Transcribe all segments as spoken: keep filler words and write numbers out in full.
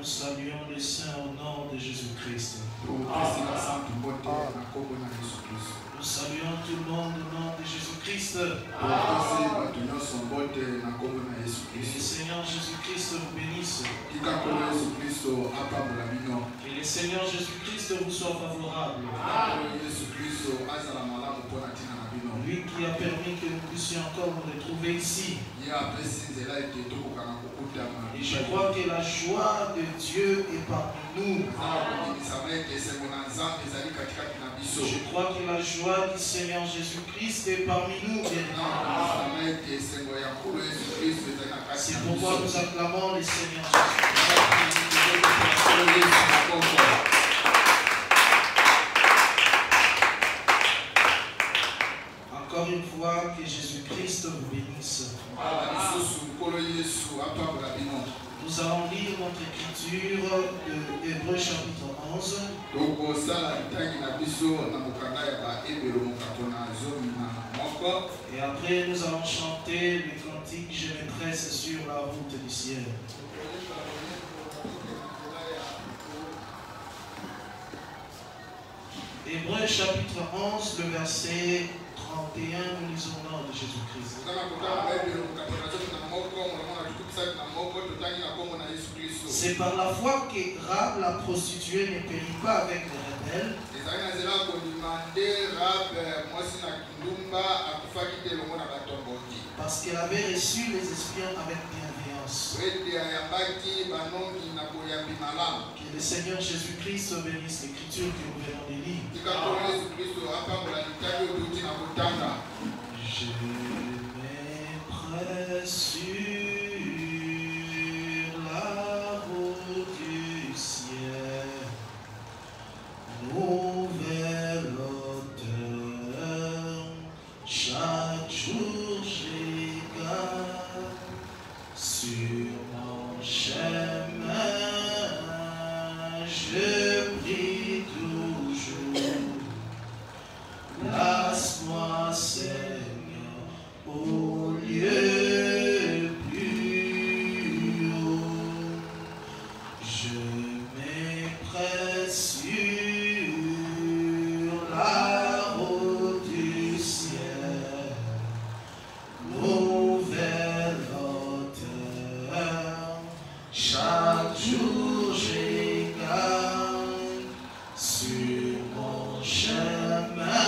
saluons les saints au nom de Jésus-Christ. Nous saluons tout le monde au nom de Jésus-Christ. Que le Seigneur Jésus-Christ vous bénisse. Que le Seigneur Jésus-Christ vous soit favorable. Lui qui a permis que nous puissions encore nous retrouver ici. Et je crois que la joie de Dieu est parmi nous. Je crois que la joie du Seigneur Jésus-Christ est parmi nous. C'est pourquoi nous acclamons le Seigneur Jésus-Christ. Encore une fois, que Jésus-Christ vous bénisse. Nous allons lire notre écriture de Hébreux chapitre onze. Et après, nous allons chanter le cantique Je me presse sur la route du ciel. Hébreux chapitre onze, le verset trente et un, nous lisons au nom de Jésus-Christ. C'est par la foi que Rahab la prostituée ne périt pas avec les rebelles. Parce qu'elle avait reçu les espions avec bienveillance. Que le Seigneur Jésus-Christ bénisse l'écriture que nous venons de lire. Je me presse sur la route du ciel, nouvelle hauteur, chaque jour j'écarte sur mon chemin, je prie toujours. Place-moi, Seigneur, au lieu plus haut. Je me presse sur la route du ciel, nouvelle hauteur. Chaque jour j'écarte sur mon chemin.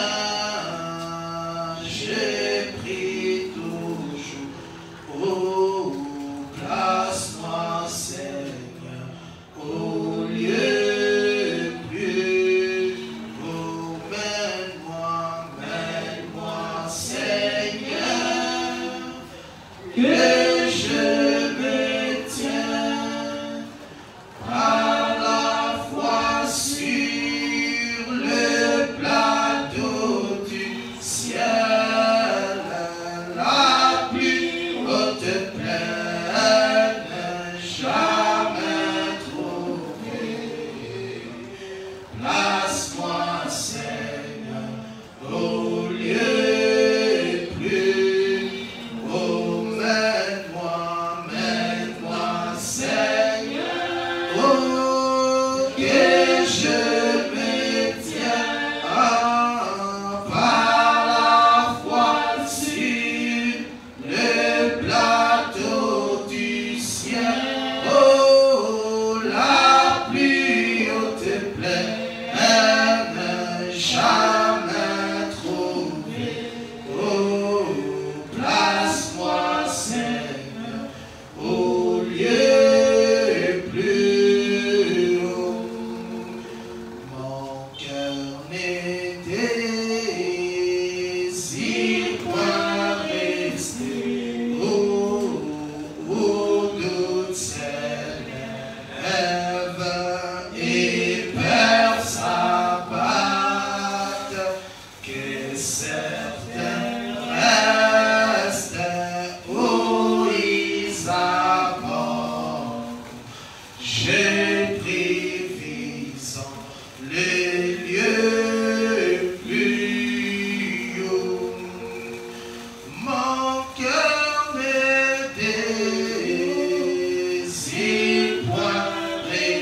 Point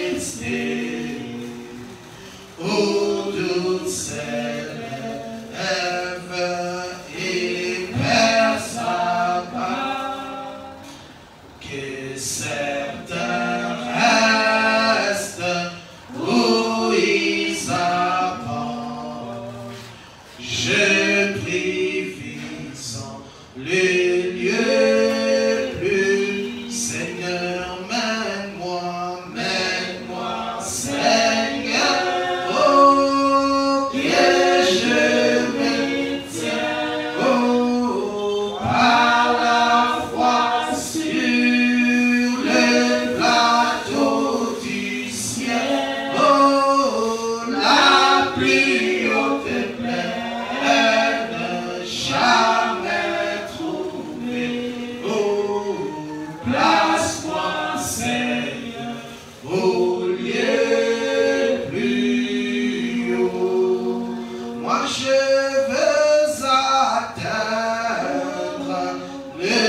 toutes s'élèvent et perçoivent que certains restent où ils apprennent. Je prie, visant le lieu plus, Seigneur, mène-moi, mène-moi, Seigneur, oh, que je me tienne, oh, par la foi sur le plateau du ciel, oh, la pluie haute pleine, jamais trouvée, oh, place-moi, Seigneur, au lieu plus haut. Moi je veux atteindre le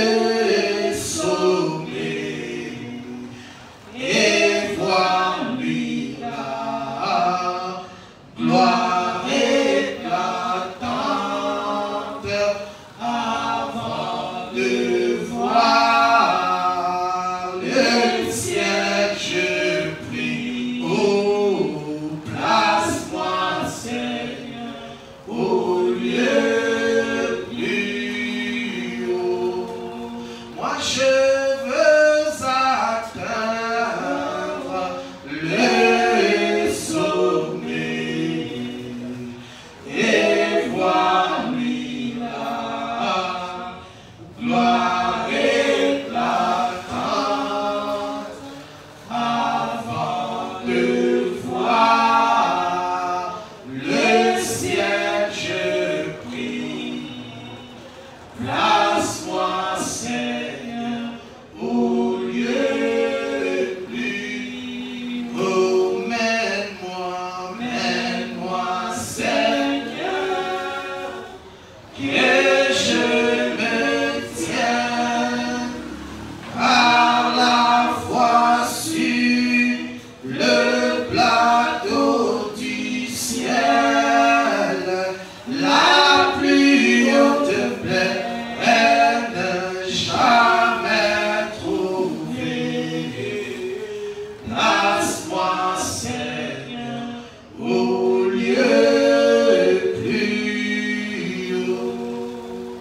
sommet et voir lui la gloire éclatante avant de voir le ciel. Je prie, oh, place-moi, Seigneur, au lieu plus haut. Moi je veux atteindre le sommet et voir lui la gloire éclatante avant de voir le ciel. Je prie, place-moi, Seigneur, au lieu plus haut. Mène-moi, mène-moi, Seigneur, que je me tienne par la foi sur le plateau du ciel, la plus haute plaine, jamais trouvée. Place-moi, Seigneur, au lieu plus haut.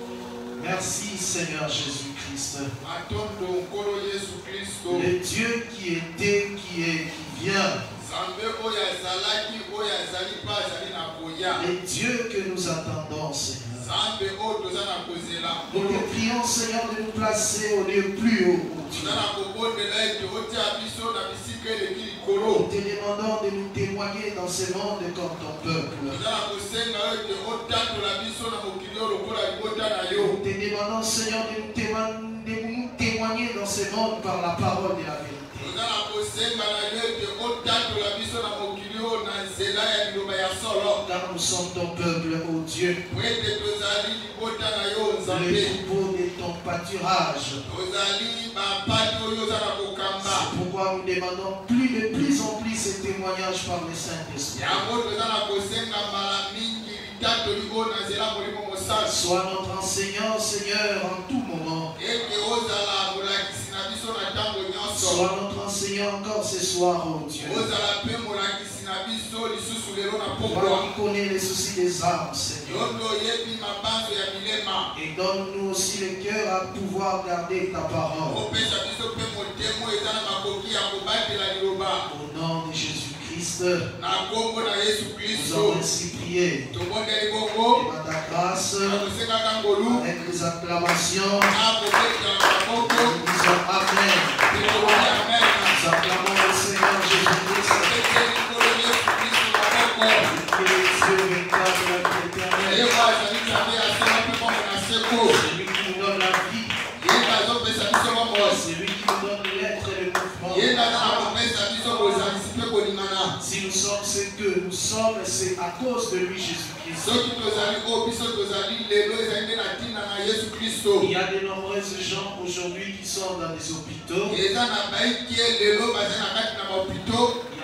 Merci, Seigneur Jésus-Christ. Matondo nkolo Yesu Kristo. Le Dieu qui était, qui est, qui vient. Zambe oya zalaki oya zali pa zali na koya. Le Dieu que nous attendons, Seigneur. Zambe o toza na kozela. Nous te prions, Seigneur, de nous placer au lieu plus haut. Toza na kobondela ete otia biso na bisika eleki Nous likolo. te demandons de nous témoigner dans ce monde comme ton peuple. Toza na kosenga ete otatola biso na mokili oyo lokola libota na yo. Nous te demandons, Seigneur, de nous témoigner, de nous témoigner dans ce monde par la parole de la vérité. Toza na kosenga na yo ete otatola biso na mokili oyo na nzela ya liloba ya solo. Car nous sommes ton peuple, ô Dieu, Po ete tozali libota na yo le Nzambe. troupeau de ton pâturage. Tozali bapati oyo oza na kokamba. C'est pourquoi nous demandons plus de plus en plus ces témoignages par le Saint-Esprit. Yango toza na kosenga mbala mingi litatoli oyo na nzela molimo mosala. Sois notre enseignant, Seigneur, en tout moment. Ete ozala molakisi na biso na ntango nyonso. Sois notre enseignant encore ce soir, ô Dieu. Ozala mpe molakisi na biso lisusu lelo na Toi pokwa. qui connais les soucis des âmes, Seigneur. Yo nde oyebi mabanzo ya milema. Et donne-nous aussi le cœur à pouvoir garder ta parole. Opesa biso mpe motemo eza na makoki ya kobatela liloba. Au nom de Jésus-Christ, Na kombo na Yesu nous Kristo. avons ainsi prié. Tobondeli bongo. Par ta grâce, Na kosengaka ngolu. avec les acclamations, Na kobeta maboko. nous disons Amen. Tokolobi amen. Nous acclamons le Seigneur Jésus-Christ. Tete likolo Yesu Kristo maboko. Que les cieux réclament la vie éternelle. Yeba azali nzambe asala mpe bongo na seko. Celui qui nous donne la vie, Yeba azopesa biso bongo. celui qui nous donne l'être et le mouvement. Yeba aza na kopesa biso bozalisi mpe kolingana. Si nous sommes ce que nous sommes, c'est à cause de lui, Jésus-Christ. Soki tozali oyo biso tozali lelo ezali nde na ntina na Yesu Kristo. Il y a de nombreuses gens aujourd'hui qui sont dans des hôpitaux. Eza na baiki lelo baza na kati na bahopito. Il y en a encore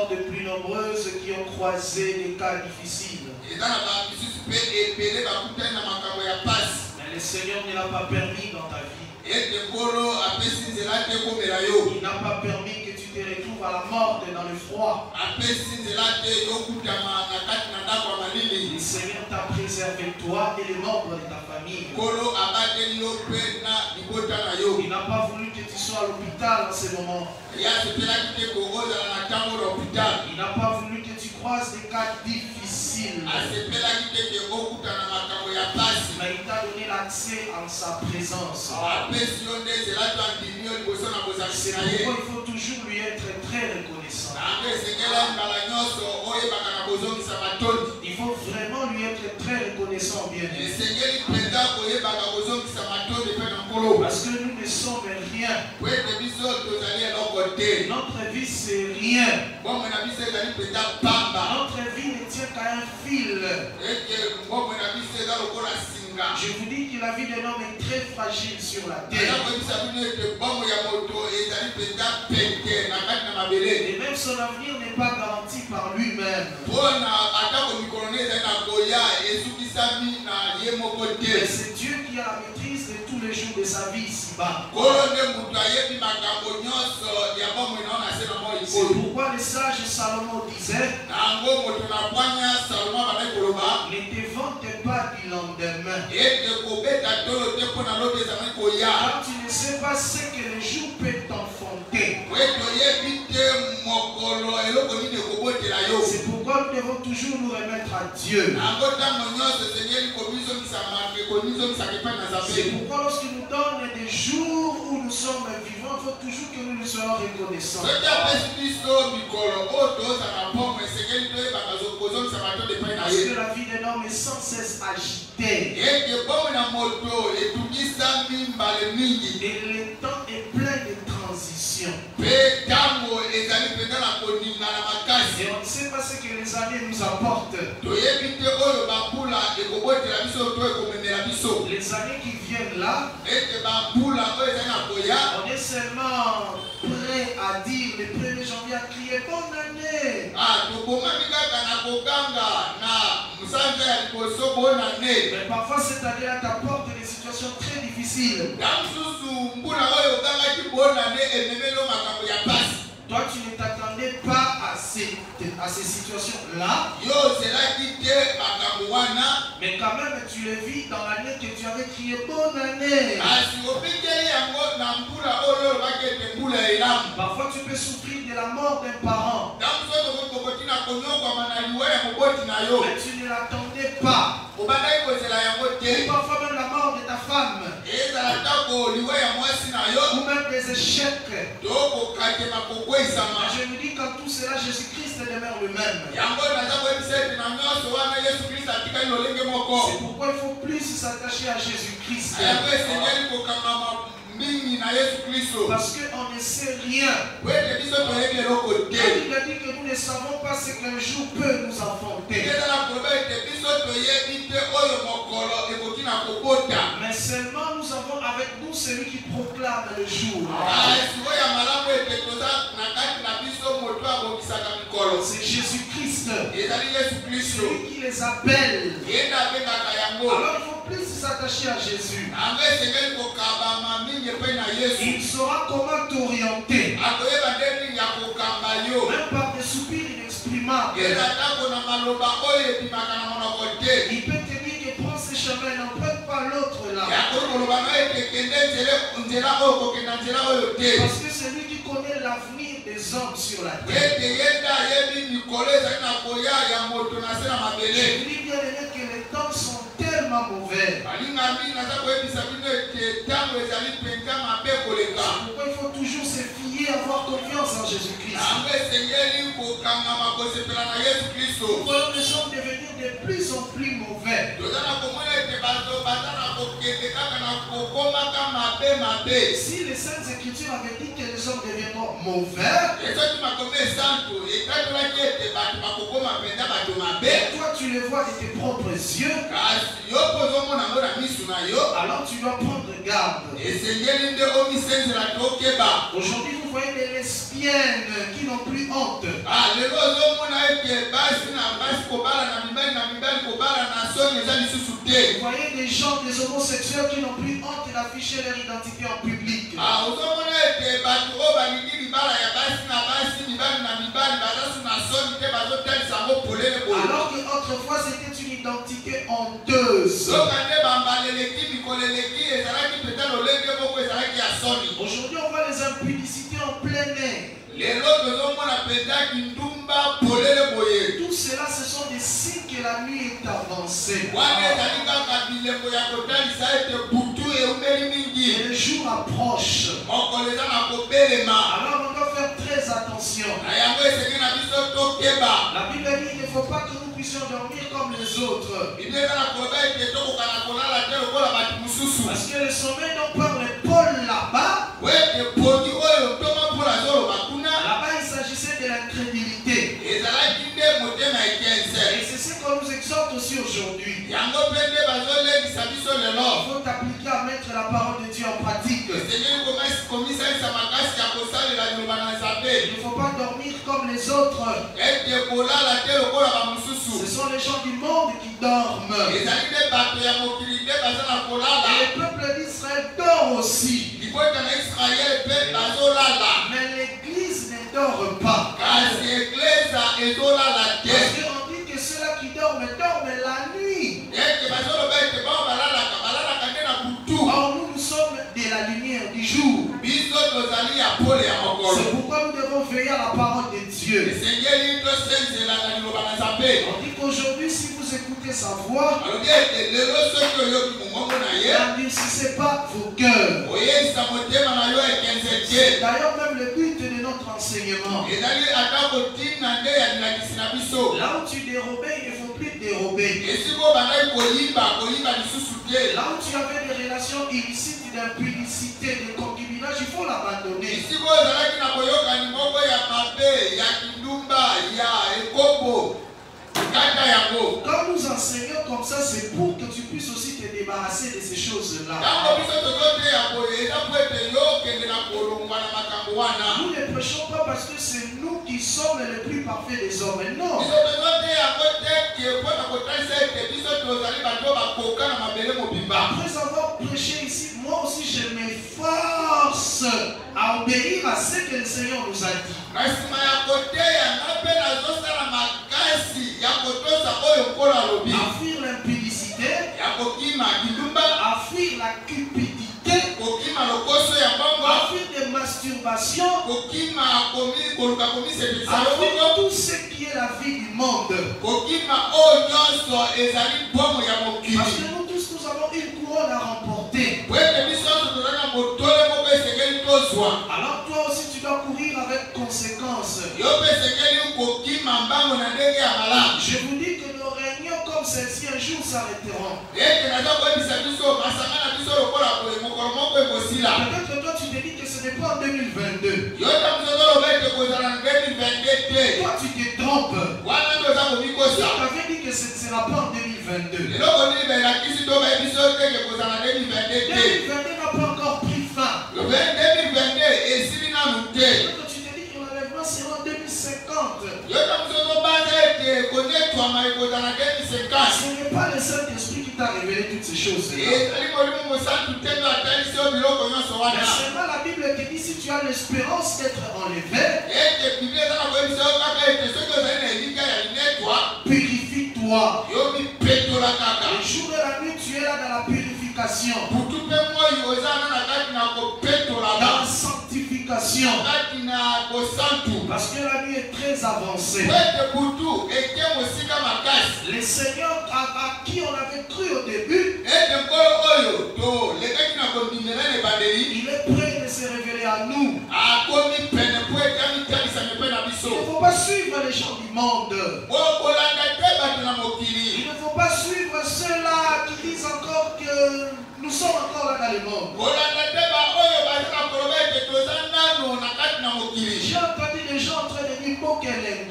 encore de plus nombreuses qui ont croisé des cas difficiles. Mais le Seigneur ne l'a pas permis dans ta vie. Il n'a pas permis que tu te retrouves à la mort dans le froid. Le Seigneur t'a préservé toi et les membres de ta famille. Il n'a pas voulu que tu sois à l'hôpital en ce moment. Il n'a pas voulu que tu croises des cas difficiles. Mais il t'a donné l'accès en sa présence. C'est pourquoi il faut toujours lui être très reconnaissant. Il faut vraiment lui être très reconnaissant, bien aimé. Parce que nous ne sommes rien. Notre vie c'est rien. Notre vie ne tient qu'à un fil. Je vous dis que la vie d'un homme est très fragile sur la terre. Et même son avenir n'est pas garanti par lui-même. Mais c'est Dieu qui a la maîtrise de tous les jours de sa vie ici-bas. C'est pourquoi le sage Salomon disait: ne te vante pas du lendemain. Quand tu ne sais pas ce que le jour peut t'enfanter. C'est pourquoi nous devons toujours nous remettre à Dieu. C'est pourquoi lorsqu'il nous donne des jours où nous sommes vivants, il faut toujours que nous nous soyons reconnaissants. Parce que la vie d'un homme est sans cesse agitée. Et le temps est plein de transitions. Et on ne sait pas ce que les années nous apportent. Les années qui viennent là, on est seulement prêt à dire le premier janvier à crier bonne année. Mais parfois cette année-là t'apporte des situations très difficiles. Toi, tu ne t'attendais pas à ces, à ces situations-là. Mais quand même, tu le vis dans l'année que tu avais crié bonne année. Parfois, tu peux souffrir de la mort d'un parent. Mais tu ne l'attendais pas. Ou parfois même la mort de ta femme. Ou même des échecs. Je me dis qu'en tout cela, Jésus-Christ demeure le même. C'est pourquoi il faut plus s'attacher à Jésus-Christ. Parce qu'on ne sait rien. Il a dit que nous ne savons pas ce qu'un jour peut nous enfanter. Mais seulement nous avons avec nous celui qui proclame le jour. C'est Jésus-Christ. Celui qui les appelle. Alors il faut plus s'attacher à Jésus. Il saura comment t'orienter. Même par des soupirs inexprimables. Il peut te dire que prends ce chemin, n'emprunte pas l'autre là. Parce que c'est lui qui connaît l'avenir des hommes sur la terre. Je dis bien aimé que les temps sont tellement mauvais. Pourquoi il faut toujours se fier, avoir confiance en Jésus-Christ. Pourquoi nous sommes devenus de plus en plus mauvais. Si les Saintes Écritures avaient dit que les hommes deviendront mauvais, et toi tu les vois de tes propres yeux, alors tu dois prendre garde. Aujourd'hui, vous voyez des lesbiennes qui n'ont plus honte. Vous voyez des gens, des homosexuels qui n'ont plus honte d'afficher leur identité en public. Alors qu'autrefois c'était une identité honteuse. Aujourd'hui on voit les impudicités en plein air. Tout cela, ce sont des signes que la nuit est avancée. Et le jour approche. Alors on doit faire très attention. La Bible dit qu'il ne faut pas que nous puissions dormir comme les autres. Parce que le sommeil dont parle Paul là-bas, là-bas il s'agissait de l'incrédulité. Et c'est ce qu'on nous exhorte aussi aujourd'hui. Il faut appliquer à mettre la parole de Dieu en pratique. Il ne faut pas dormir comme les autres. Ce sont les gens du monde qui dorment. Et le peuple d'Israël dort aussi. Mais l'église ne dort pas. Parce qu'on dit que ceux-là qui dorment, dorment la nuit. Or nous, nous sommes de la lumière du jour. C'est pourquoi nous devons veiller à la parole de Dieu. On dit qu'aujourd'hui, si vous écoutez sa voix, n'endurcissez pas vos cœurs. D'ailleurs, même le but de notre enseignement. Là où tu dérobais, il ne faut plus dérober. Là où tu avais des relations illicites, d'impudicité, de concubinage, il faut l'abandonner. Quand nous enseignons comme ça, c'est pour que tu puisses aussi te débarrasser de ces choses-là. Nous ne prêchons pas parce que c'est nous qui sommes les plus parfaits des hommes. Non. Après avoir prêché ici, moi aussi je m'efforce à obéir à ce que le Seigneur nous a dit. À fuir l'impudicité, à fuir la cupidité, à fuir des masturbations, à fuir tout ce qui est la vie du monde. Parce que nous tous nous avons une couronne à remporter. Alors toi aussi tu dois courir avec conséquence. Je vous dis que nos réunions comme celle-ci un jour s'arrêteront. Peut-être que toi tu te dis que ce n'est pas en deux mille vingt-deux. Toi tu te trompes. Tu avais dit que ce ne sera pas en deux mille vingt-deux. deux mille vingt-deux n'a pas encore pris fin. Peut-être que tu te dis que l'enlèvement sera en deux mille cinquante. Ce n'est pas le Saint-Esprit qui t'a révélé toutes ces choses. Mais seulement la Bible te dit si tu as l'espérance d'être enlevé, purifie-toi. Le jour et la nuit, tu es là dans la purification, dans la sanctification. Parce que la nuit est très avancée. Le Seigneur à, à qui on avait cru au début, il est prêt de se révéler à nous. Il ne faut pas suivre les gens du monde. Il ne faut pas suivre ceux-là qui disent encore que nous sommes encore là dans le monde. J'ai entendu des gens en train de dire Bokelengi.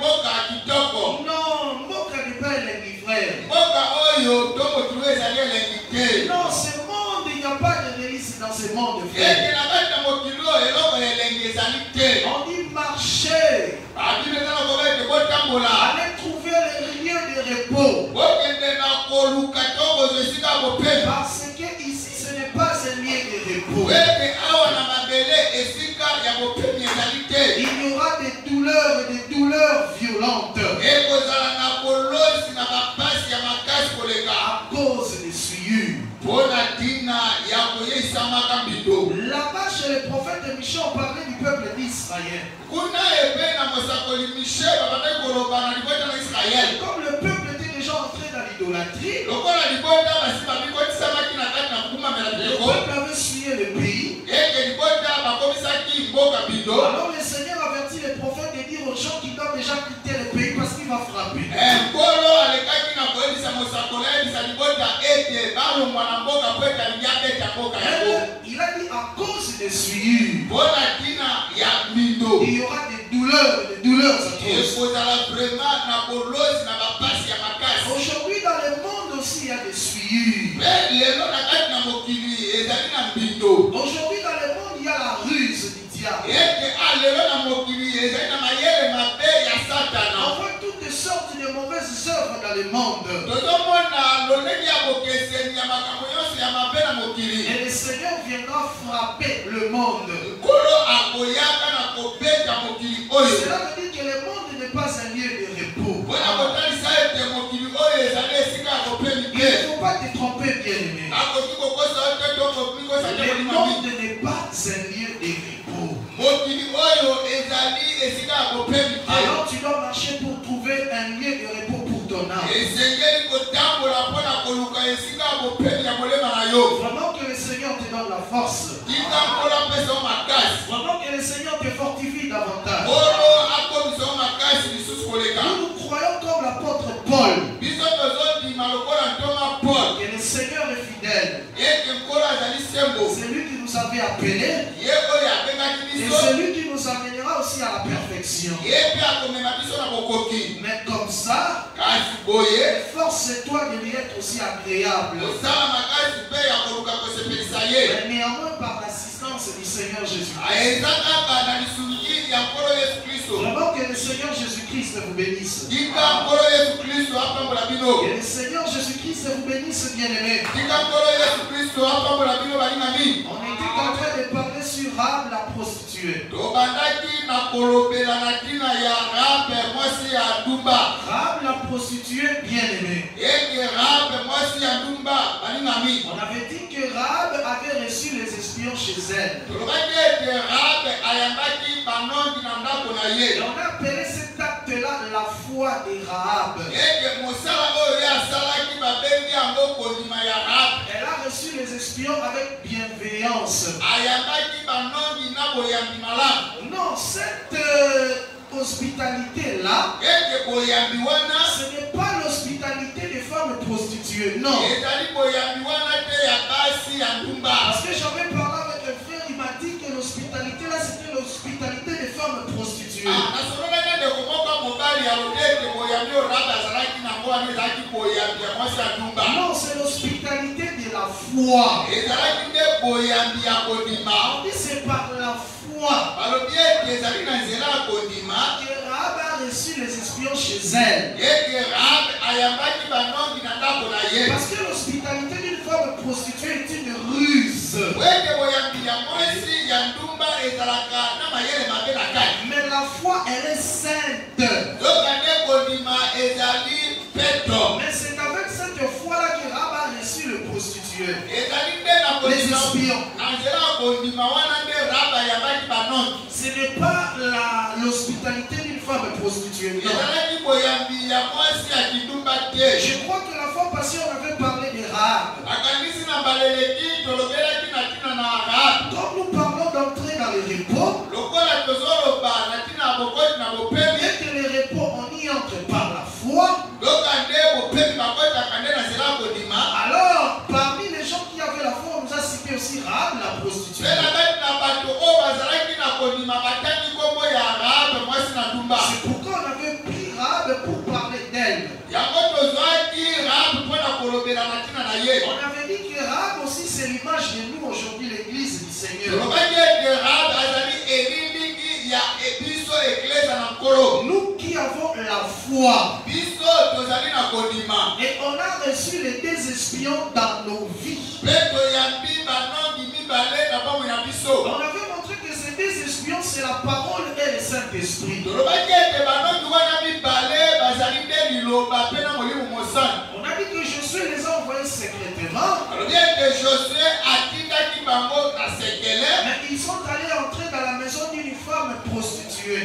Non, Mboka n'est pas Elengi, frère. Parce que ici ce n'est pas un lieu de repos. Il y aura des douleurs et des douleurs violentes à cause des souillures. Là-bas chez le prophète Michel, on parlait du peuple d'Israël. Comme le peuple était déjà entré dans l'idolâtrie, le peuple avait souillé le pays. Alors le Seigneur avertit les prophètes de dire aux gens qui doivent déjà quitter le pays parce qu'il va frapper. Il a dit à cause des souillures, il y aura des douleurs, des douleurs atroces. Aujourd'hui dans le monde aussi il y a des souillures. Aujourd'hui dans le monde il y a la ruse du diable. On voit toutes sortes de mauvaises œuvres dans le monde. Et le Seigneur viendra frapper le monde. Cela veut dire que le monde n'est pas un lieu de repos. Il ne faut pas te tromper, bien-aimé. Le monde n'est pas un lieu de repos. Alors tu dois marcher pour trouver un lieu de repos pour ton âme. Vraiment que le Seigneur te donne la force. Vraiment que le Seigneur te fortifie davantage. Nous nous croyons comme l'apôtre Paul. Que le Seigneur est fidèle. C'est lui qui nous avait appelés. Et c'est lui qui nous amènera aussi à la perfection. Mais comme ça, force-toi de lui être aussi agréable. Mais néanmoins par l'assistance du Seigneur Jésus-Christ. Vraiment que le Seigneur Jésus-Christ vous bénisse. Que le Seigneur Jésus-Christ vous bénisse, bien-aimés. On était en train de parler sur Rahab la prostituée. Rahab la prostituée, bien-aimée. On avait dit que Rahab avait reçu les espions chez elle. Et on a appelé cet acte-là la foi de Rahab. Elle a reçu les espions avec bienveillance. Non, cette euh, hospitalité-là, ce n'est pas l'hospitalité des femmes prostituées, non. Parce que j'avais parlé avec un frère, il m'a dit que l'hospitalité-là, c'était l'hospitalité des femmes prostituées. Non, c'est l'hospitalité de la foi. On dit c'est par la foi que Rahab a reçu les espions chez elle. Parce que l'hospitalité d'une femme prostituée est une ruse. Mais la foi, elle est sainte. Mais c'est avec cette foi-là que Rahab a reçu le prostitué. Les espions. Ce n'est pas l'hospitalité d'une femme prostituée. Non. Je crois que la fois passée, on avait parlé de Rahab. Quand nous parlons d'entrer dans le repos, et que le repos, on y entre par la foi. Alors, parmi les gens qui avaient la foi, on nous a cité aussi Rahab, la prostituée. C'est pourquoi on avait pris Rahab pour parler d'elle. On avait dit que Rahab aussi c'est l'image de nous aujourd'hui, l'église du Seigneur. la foi. Et on a reçu les deux espions dans nos vies. On avait montré que ces deux espions, c'est la parole et le Saint-Esprit. On a dit que Josué les a envoyés secrètement. Mais ils sont allés entrer dans la maison d'une femme prostituée.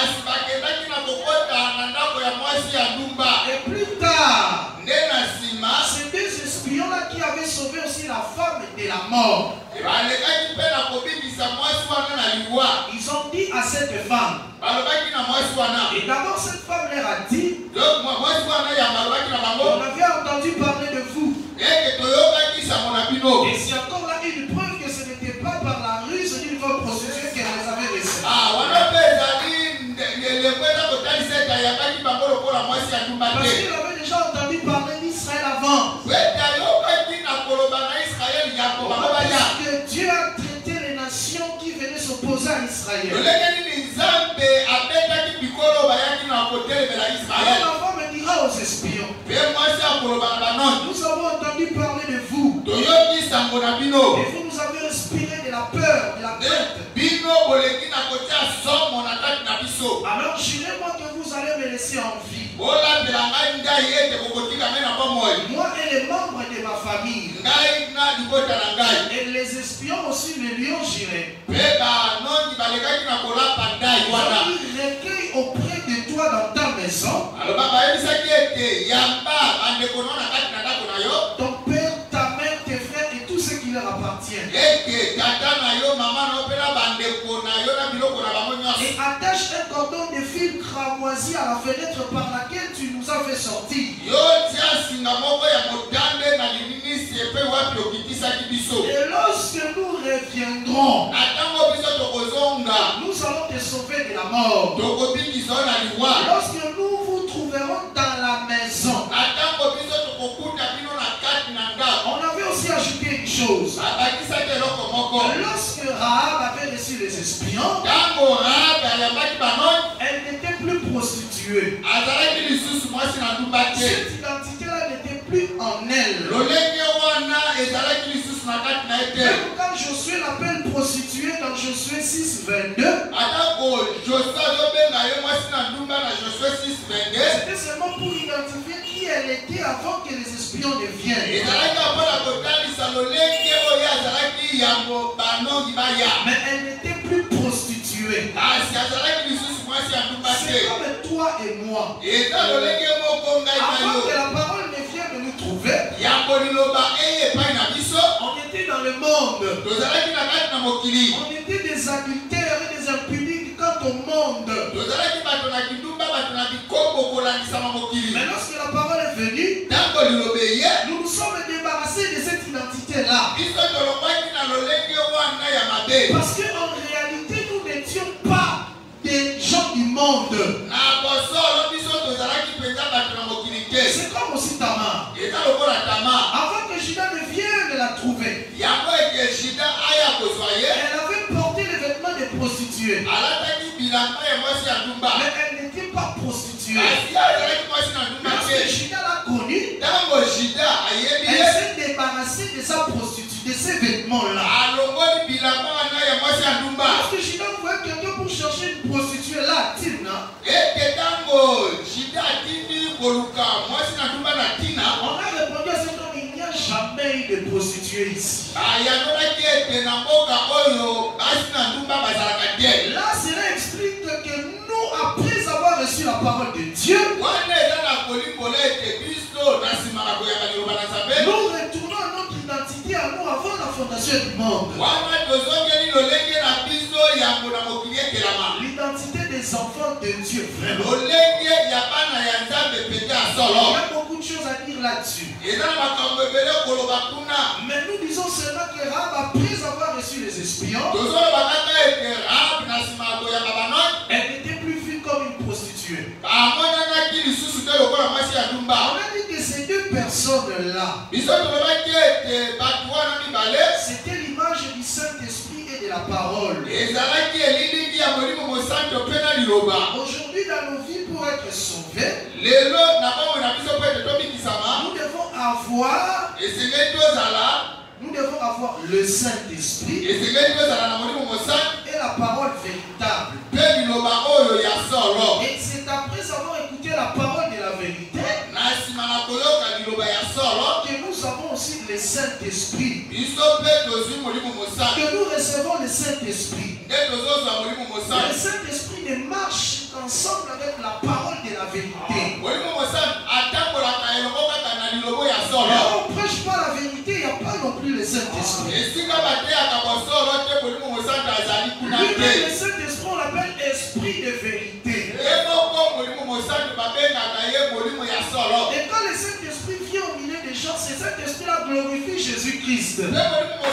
Et plus tard, ces deux espions-là qui avaient sauvé aussi la femme de la mort, ils ont dit à cette femme, et d'abord cette femme leur a dit, on avait entendu parler de vous. Et c'est encore là une preuve que ce n'était pas par la ruse d'une femme prostituée qu'elle les avait laissés. Parce qu'il avait déjà entendu parler d'Israël avant. Que Dieu a traité les nations qui venaient s'opposer à Israël. Alors la femme me dira aux espions, nous avons entendu parler de vous. Et vous nous avez inspiré de la peur, de la crainte. Alors jurez-moi que vous allez me laisser en vie. Moi et les membres de ma famille. Et les espions aussi ne lui ont juré. Ils ont dit, recueille auprès de toi dans ta maison ton père, ta mère, tes frères et tout ce qui leur appartient. Et attache un cordon de fil cramoisi à la fenêtre par laquelle tu nous as fait sortir. Et lorsque nous reviendrons, nous allons te sauver de la mort. Lorsque nous vous trouverons dans la maison. On avait aussi ajouté une chose. Lorsque Rahab avait reçu les espions, elle n'était plus prostituée. Cette identité-là n'était plus en elle. Même quand Josué l'appelle prostituée dans Josué six, vingt-deux, c'était seulement pour identifier qui elle était avant que les espions ne viennent. Mais elle n'était plus prostituée. C'est comme toi et moi. Avant que la parole ne vienne nous trouver, on était dans le monde. On était des adultères et des impudiques quant au monde. Mais lorsque la parole est venue, nous nous sommes débarrassés de cette identité-là. Parce qu'en réalité, nous n'étions pas des gens du monde. C'est comme aussi Tamar. Avant que Judas ne vienne la trouver, elle avait porté les vêtements de prostituée. Mais elle n'était pas prostituée. Lorsque Judas l'a connue, elle s'est débarrassée de sa prostituée, de ses vêtements-là. Lorsque Judas voyait quelqu'un pour chercher une prostituée là, Tina, on a répondu à cet homme, il n'y a jamais eu de prostituée ici. Là, cela explique que nous, après avoir reçu la parole de Dieu, nous retournons à notre identité à nous avant la fondation du monde. L'identité des enfants de Dieu, vraiment. Il y a beaucoup de choses à dire là-dessus. Mais nous disons seulement que Rahab, après avoir reçu les espions, elle n'était plus vue comme une prostituée. On a dit que ces deux personnes-là, c'était l'image du Saint-Esprit et de la parole. Aujourd'hui, aujourd'hui dans nos vies pour être sauvés, nous devons avoir, nous devons avoir le Saint-Esprit et la parole véritable. Et c'est après avoir écouté la parole de la vérité que nous avons aussi le Saint-Esprit. Que nous recevons le Saint-Esprit. Le Saint-Esprit ne marche ensemble avec la parole de la vérité. Là, on ne prêche pas la vérité, il n'y a pas non plus le Saint-Esprit. Le Saint-Esprit, on l'appelle esprit de vérité. Et quand le Saint-Esprit vient au milieu des gens, c'est Saint-Esprit-là glorifie Jésus-Christ. Il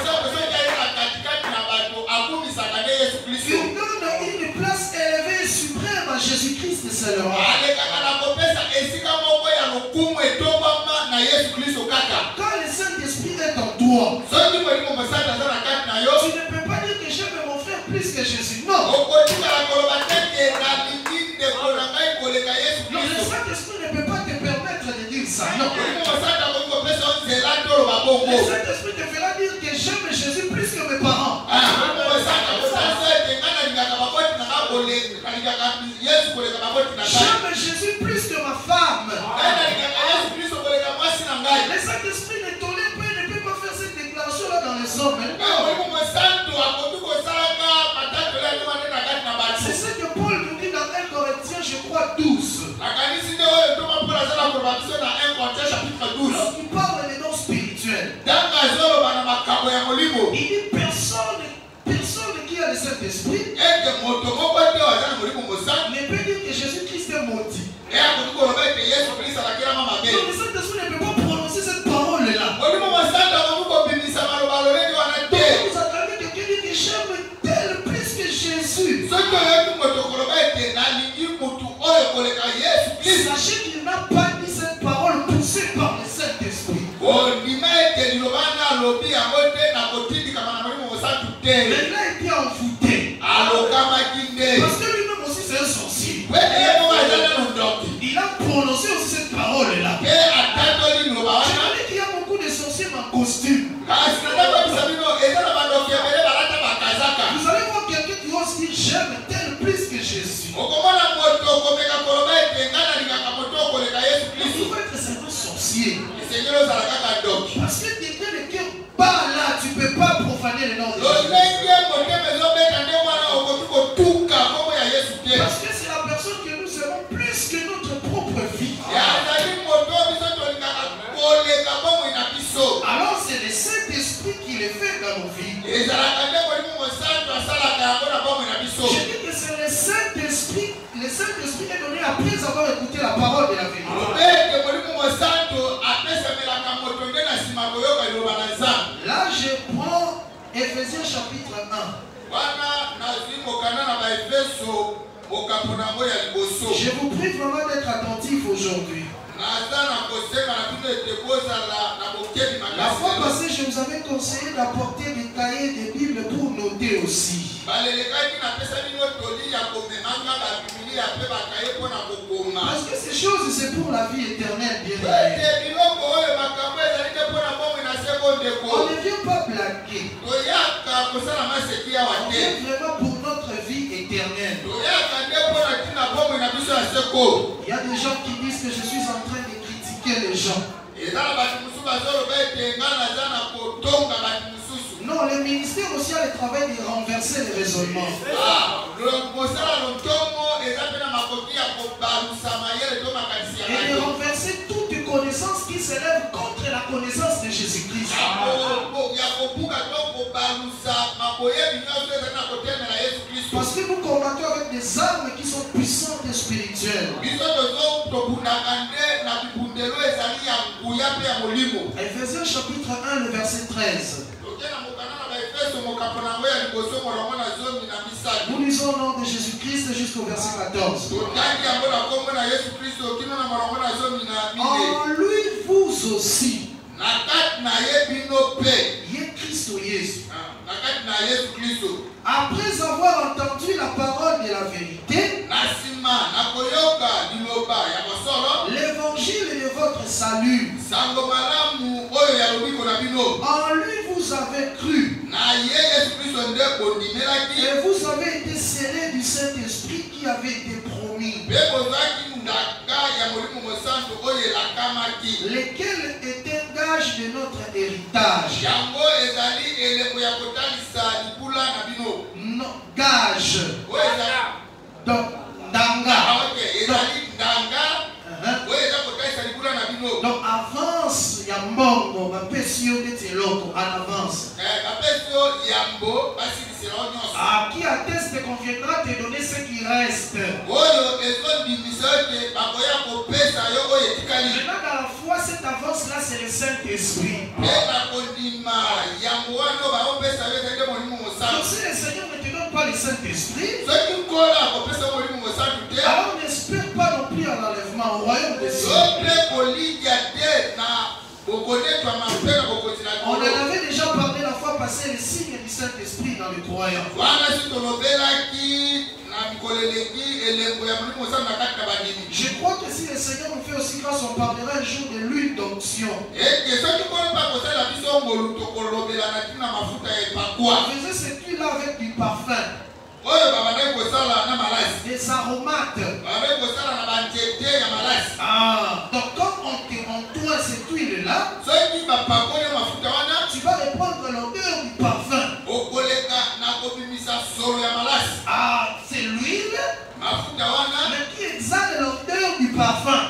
donne une place élevée et suprême à Jésus-Christ seulement. Quand le Saint-Esprit est en toi, tu ne peux pas dire que j'aime mon frère plus que Jésus. Non. Non, le Saint-Esprit ne peut pas te permettre de dire ça. Non. Le Saint-Esprit te fera dire que j'aime Jésus plus que mes parents. J'aime Jésus plus que ma femme. Le Saint-Esprit ne tolère pas, ne peut pas faire cette déclaration-là dans les hommes. C'est ce que Paul nous dit dans un Corinthiens, je crois, douze. Lorsqu'il parle des dons spirituels, il dit personne, personne qui a le Saint-Esprit ne peut dire que Jésus-Christ est maudit. Donc le Saint-Esprit ne peut pas prononcer cette parole-là. Vous attendez quelqu'un dit que j'aime tel plus que Jésus. Sachez qu'il n'a pas dit cette parole poussée par le Saint-Esprit. Mais il a été envoûté. Parce que lui-même aussi c'est un sorcier. Il a prononcé aussi cette parole-là. Je dis qu'il y a beaucoup de sorciers en costume. Vous allez voir quelqu'un qui ose dire j'aime tel plus que Jésus. Il faut être un sorcier. Parce que quelqu'un de cœur bas là, tu ne peux pas profaner le nom de Jésus. Parce que c'est la personne que nous aimons plus que notre propre vie. Alors c'est le Saint-Esprit qui le fait dans nos vies. Je dis que c'est le Saint-Esprit. Le Saint-Esprit est donné après avoir écouté la parole de la vérité. Là je prends Éphésiens chapitre un. Je vous prie vraiment d'être attentif aujourd'hui. La fois passée, je vous avais conseillé d'apporter des cahiers, des Bibles pour noter aussi. Parce que ces choses, c'est pour la vie éternelle, bien aimé. On ne vient pas blaguer. On vient vraiment pour notre vie éternelle. Il y a des gens qui disent que je suis en train de critiquer les gens. Non, le ministère aussi a le travail de renverser les raisonnements. Et de renverser toute connaissance qui s'élève contre la connaissance de Jésus-Christ. Parce que nous combattons avec des armes qui sont puissantes et spirituelles. Éphésiens chapitre un, le verset treize. Nous lisons au nom de Jésus-Christ jusqu'au verset quatorze. En lui vous aussi, après avoir entendu la parole de la vérité, salut. En lui vous avez cru. Et vous avez été scellés du Saint-Esprit qui avait été promis. Lesquels étaient gage de notre héritage. Non, gage. Donc, danga. Donc, avance, il y a mbongo, ma pesio de teloko, en avance. Ah, qui atteste qu'on viendra te donner ce qui reste. Maintenant, dans la foi, cette avance-là, c'est le Saint-Esprit. Donc, si le Seigneur ne te donne pas le Saint-Esprit, alors on n'espère pas non plus à l'enlèvement au royaume des cieux. On en avait déjà parlé la fois passée, les signes du Saint-Esprit dans les croyants. Je crois que si le Seigneur nous fait aussi grâce, on parlera un jour de l'huile d'onction. On faisait cette huile-là avec du parfum. Des aromates. Ah, donc quand on te entoure cette huile-là, tu vas reprendre l'odeur du parfum. Ah, c'est l'huile, mais qui exhale l'odeur du parfum.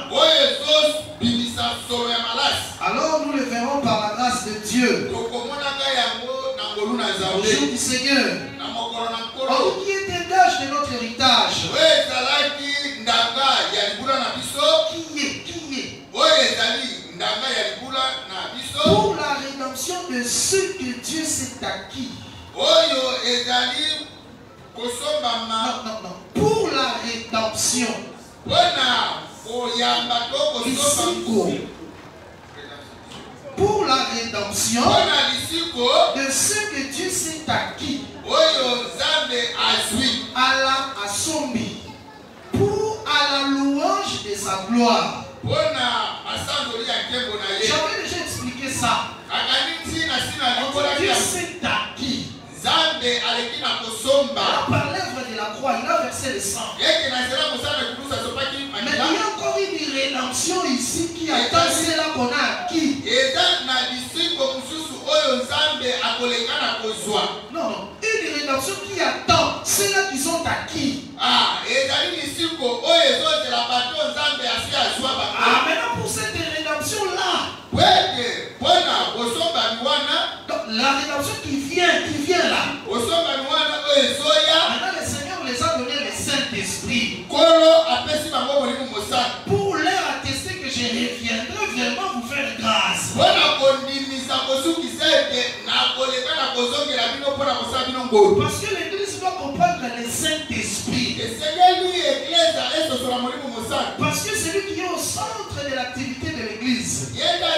Alors nous le verrons par la grâce de Dieu. Au jour du Seigneur. Oh, qui est un gage de notre héritage? Qui est, qui est? Pour la rédemption de ceux que Dieu s'est acquis. Non, non, non. Pour la rédemption. Pour la rédemption de ceux que Dieu s'est acquis. À la asombi. Pour à la louange de sa gloire. J'avais déjà expliqué ça. Dieu s'est acquis. Par l'œuvre de la croix, il a versé le sang. Mais il y a encore une rédemption ici qui attend celle-là qu'on a acquis. Non, non, une rédemption qui attend ceux-là qui sont acquis. Ah, maintenant pour cette rédemption-là. Donc la rédemption qui vient, qui vient là. Maintenant le Seigneur les a donné le Saint-Esprit. Pour leur attester que je reviendrai vraiment vous faire grâce. Parce que l'Église doit comprendre le Saint-Esprit. Parce que c'est lui qui est au centre de l'activité de l'Église.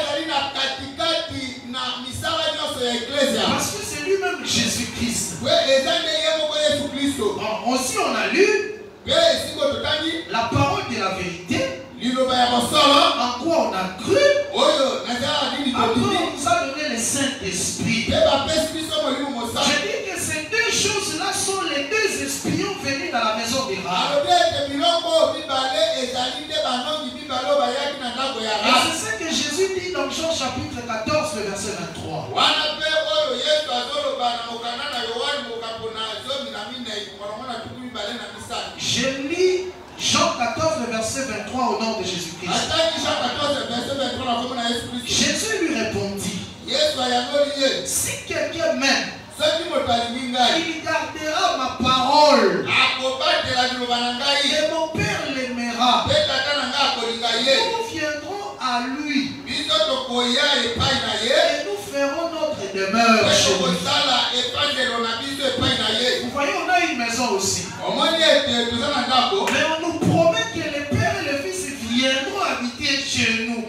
Parce que c'est lui-même Jésus-Christ. Aussi on a lu la parole de la vérité. En quoi on a cru. Après on nous a donné le Saint-Esprit. Je dis que ces deux choses-là sont les deux espions venus dans la maison des rares. Et c'est ce que Jésus dit dans Jean chapitre quatorze, le verset vingt-trois. Je lis Jean quatorze, le verset vingt-trois au nom de Jésus-Christ. Jésus lui répondit, si quelqu'un m'aime, il gardera ma parole. Et mon Père l'aimera. Nous viendrons à lui. Et nous ferons notre demeure chez lui. Vous voyez, on a une maison aussi. Mais on nous promet que le Père et le Fils viendront habiter chez nous.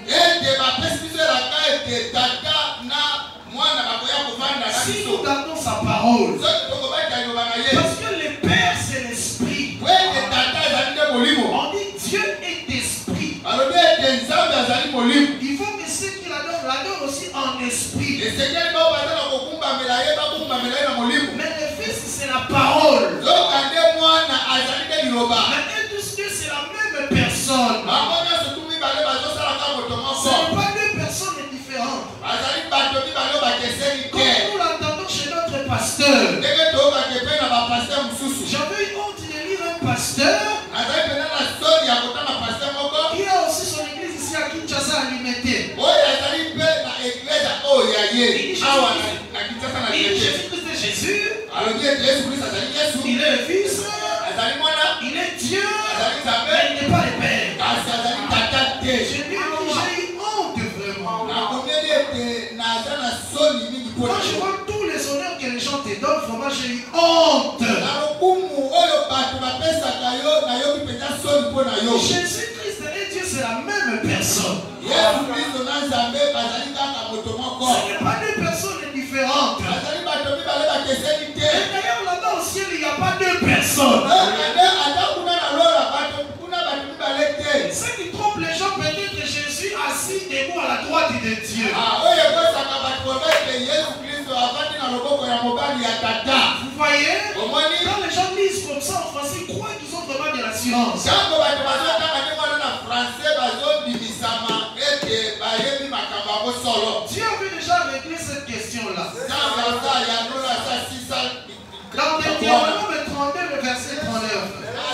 Si nous gardons sa parole. Parce que le Père c'est l'Esprit. On dit Dieu est esprit. Il l'adore aussi en esprit. Mais le Fils, c'est la parole. Mais tous deux, c'est la même personne. Ce n'est pas deux personnes différentes. Comme nous l'entendons chez notre pasteur. J'avais eu honte de lire un pasteur qui a aussi son église ici à Kinshasa à Limité. Il dit Jésus-Christ de Jésus. Il est le Fils. Il est Dieu. Mais il n'est pas le Père. J'ai dit que j'ai eu honte vraiment. Quand je vois tous les honneurs que les gens te donnent, vraiment j'ai eu honte. Jésus-Christ et Dieu, c'est la même personne. Ce n'est pas deux personnes différentes. Et d'ailleurs, là-bas au ciel, il n'y a pas deux personnes. Ce qui trompe les gens, peut-être que Jésus assis debout à la droite de Dieu. Vous voyez, quand les gens lisent comme ça en français, ils croient qu'ils ont vraiment de l'assurance. Dieu avait déjà réglé cette question-là. Dans Deutéronome trente-deux, le verset trente-neuf.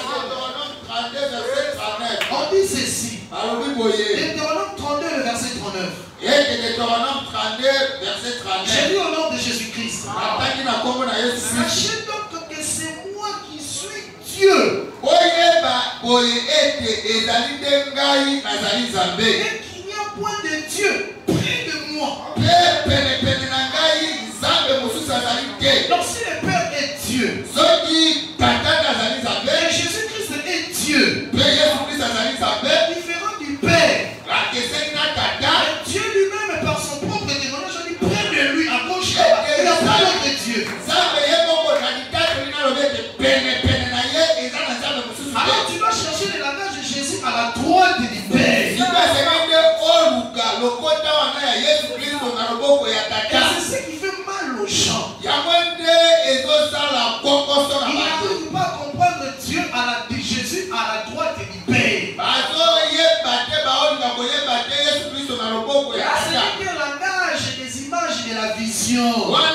On dit ceci. Deutéronome trente-deux, le verset trente-neuf. J'ai lu au nom de Jésus-Christ. Sachez donc que c'est moi qui suis Dieu. Et qu'il n'y a point de Dieu près de moi. Donc si le Père est Dieu, et Jésus-Christ est Dieu, différent du Père, Dieu lui-même par son propre témoignage dit près de lui, à gauche, il n'y a pas d'autre Dieu. Alors tu dois chercher le langage de Jésus à la droite du Père. Et c'est ce qui fait mal aux gens. Ils n'arrivent pas à comprendre Dieu à la, Jésus à la droite du Père. C'est le langage des images de la vision.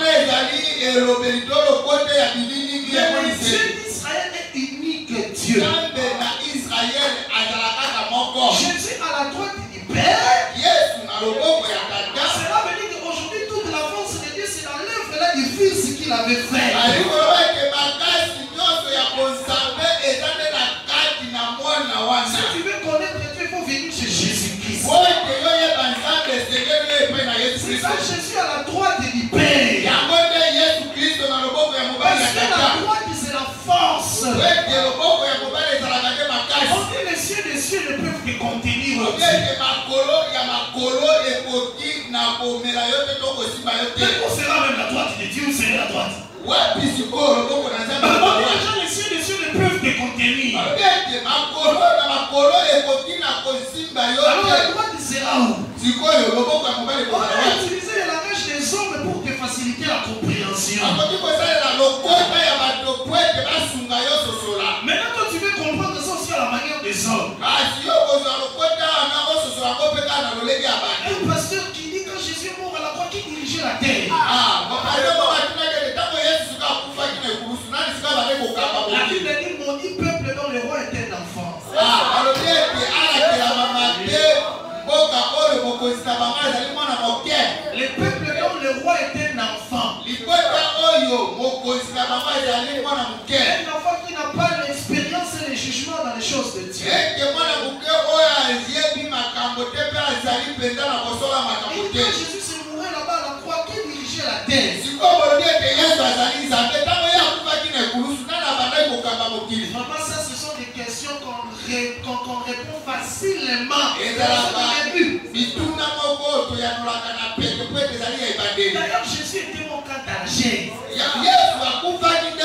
Le Dieu d'Israël est unique Dieu. Jésus à la droite du Père. Cela veut dire qu'aujourd'hui toute la force de Dieu c'est dans l'œuvre là du Fils qu'il avait fait. Si tu veux connaître Dieu, il faut venir chez Jésus-Christ. C'est ça Jésus à la droite du Père. Parce que la droite c'est la force. On dit les cieux des cieux ne peuvent que contenir aussi. Mais où sera même la droite de Dieu? Où sera la droite? Alors les cieux des cieux ne peuvent que contenir. Alors la droite sera où? On a utilisé le langage des hommes pour te faciliter la compréhension. Maintenant toi tu veux comprendre ça aussi à la manière des hommes. Un pasteur qui dit quand Jésus est mort à la croix, qui dirigeait la terre? La Bible dit maudit peuple dont le roi était un enfant. Le peuple dont le roi était un enfant. Un enfant qui n'a pas l'expérience et le jugement dans les choses de Dieu. Et quand Jésus se mourait là-bas à la croix, qui dirigeait la terre? Maman, ça ce sont des questions qu'on ré, qu'on, qu'on répond facilement. D'ailleurs Jésus était mon cantargé. Mais quand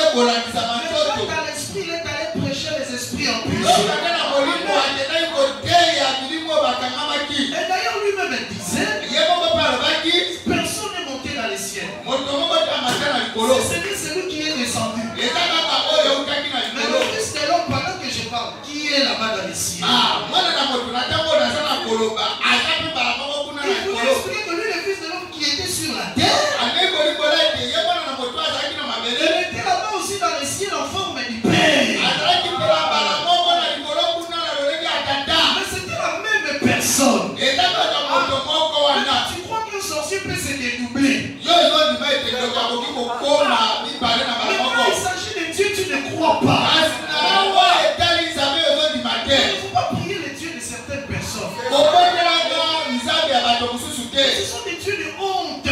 à l'esprit il est allé prêcher les esprits en prison. Et d'ailleurs lui-même disait voulait expliquer que lui, le fils de l'homme qui était sur la terre, il était là-bas aussi dans les cieux en forme du Père. Mais c'était la même personne. Tu crois qu'un sorcier peut se dédoubler? Mais quand il s'agit de Dieu, tu ne crois pas. Il ne faut pas prier les dieux de certaines personnes. Ce sont des dieux de honte.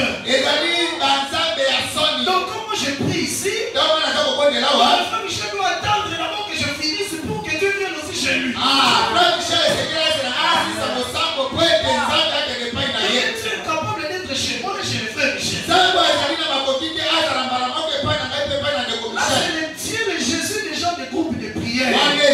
Donc quand moi je prie ici, le frère Michel doit attendre d'abord que je finisse pour que Dieu vienne aussi chez lui. Et Dieu est capable d'être chez moi et chez le frère Michel. Là c'est le Dieu de Jésus des gens des groupes de prière.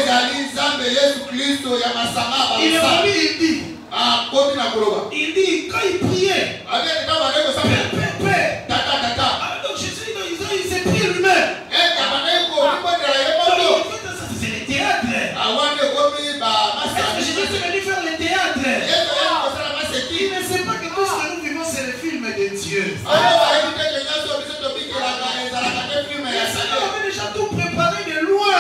Il est venu, il dit. Il dit, quand il priait, Père, Père, Père. Ah, donc Jésus, il, il s'est prié lui-même. C'est le théâtre. Est-ce que Jésus est venu faire le théâtre? Il ne sait pas que tout ce que nous vivons, c'est le film de Dieu. Le Seigneur avait déjà tout préparé de loin.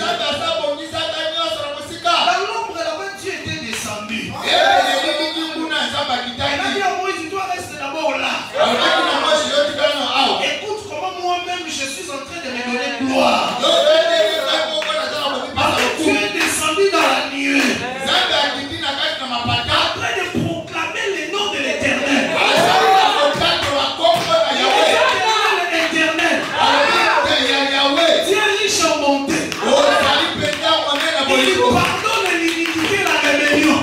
Dans l'ombre là-bas, Dieu était descendu. Il a dit à Moïse, tu dois rester d'abord là. Écoute comment moi-même je suis en train de me donner gloire. Parce que tu es descendu dans la nuée. Après de proclamer le nom de l'Éternel. L'éternel. Dieu est riche en bonté. Il pardonne l'iniquité et la rébellion.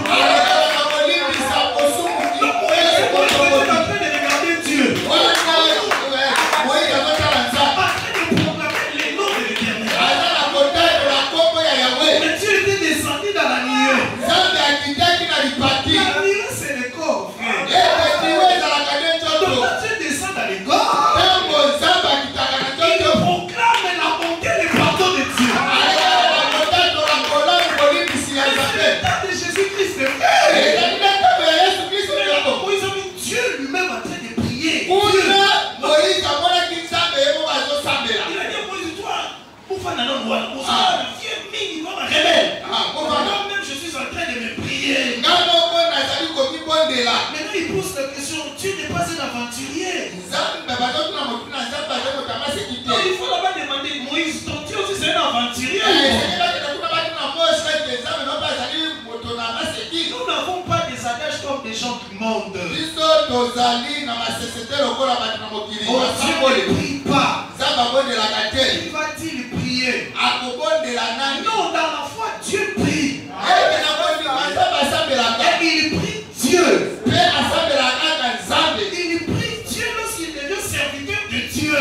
Moi-même je suis en train de me prier. Maintenant il pose la question, tu n'es pas un aventurier. Non, il faut là-bas demander, Moïse, ton Dieu aussi c'est un aventurier. Nous n'avons pas des adages comme des gens du monde. Oh, Dieu ne prie pas. Il va-t-il prier? Non, dans la foi, Dieu prie. Et il prie Dieu. Il prie Dieu lorsqu'il devient serviteur de Dieu.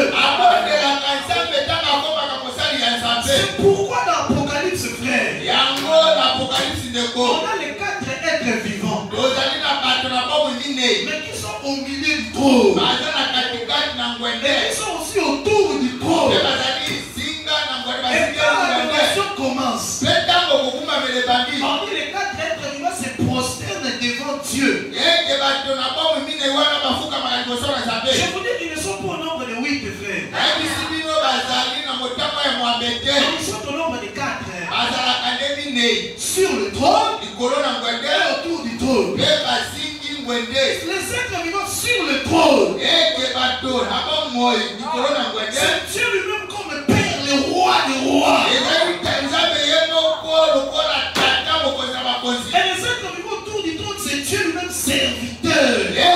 C'est pourquoi dans l'Apocalypse, frère, on a les quatre êtres vivants, mais qui sont au milieu du trône, mais qui sont aussi autour du trône. Et quand l'adoration commence, on dit les quatre êtres vivants se prosternent devant Dieu. Je vous dis qu'ils ne sont pas au nombre de huit frères. Ils sont au nombre de quatre. Sur le trône et autour du trône. Les êtres vivants sur le trône. C'est Dieu lui-même comme Père, le roi des rois. Et les êtres vivants autour du trône, c'est Dieu lui-même serviteur.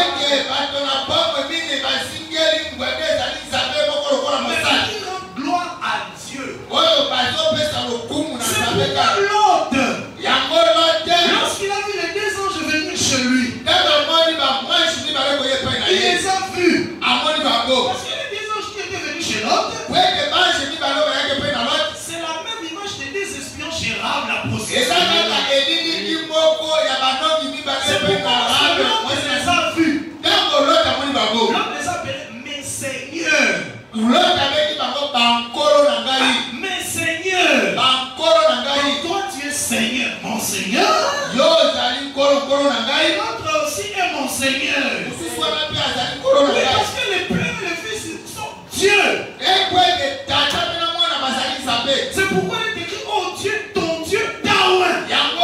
Mais il rend gloire à Dieu. C'est pourquoi Lot, lorsqu'il a vu les deux anges venir chez lui, il les a vus. Parce que les deux anges qui étaient venus chez Lot, c'est la même image des deux espions chez Rahab la prostituée. C'est pourquoi Lot les a vus. mon Seigneur. Oui, parce que les pères et les fils sont Dieu. C'est pourquoi il est écrit, oh Dieu, ton Dieu, Yahweh.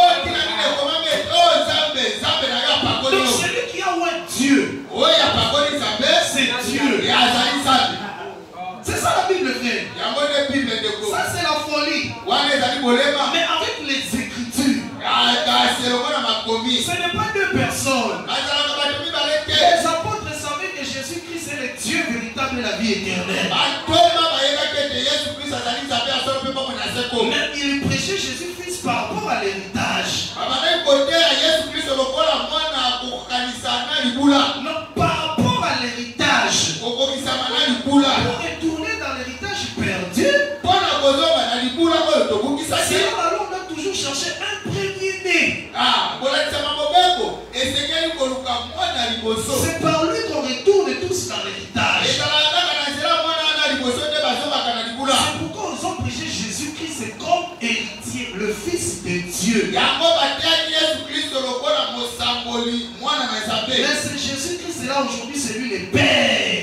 Donc celui qui a un Dieu, c'est Dieu. C'est ça la Bible fait. Ça c'est la folie. Mais avec les Écritures, ce n'est pas deux personnes. Les apôtres savaient que Jésus-Christ est le Dieu véritable et la vie éternelle. Mais il prêchait Jésus-Christ par rapport à l'héritage. Non, par rapport à l'héritage. Pour retourner dans l'héritage perdu, c'est là on a toujours cherché un premier-né. C'est par lui qu'on retourne tous dans l'héritage. C'est pourquoi ils ont prêché Jésus-Christ comme héritier, le Fils de Dieu. Mais c'est Jésus-Christ là aujourd'hui, c'est lui le Père.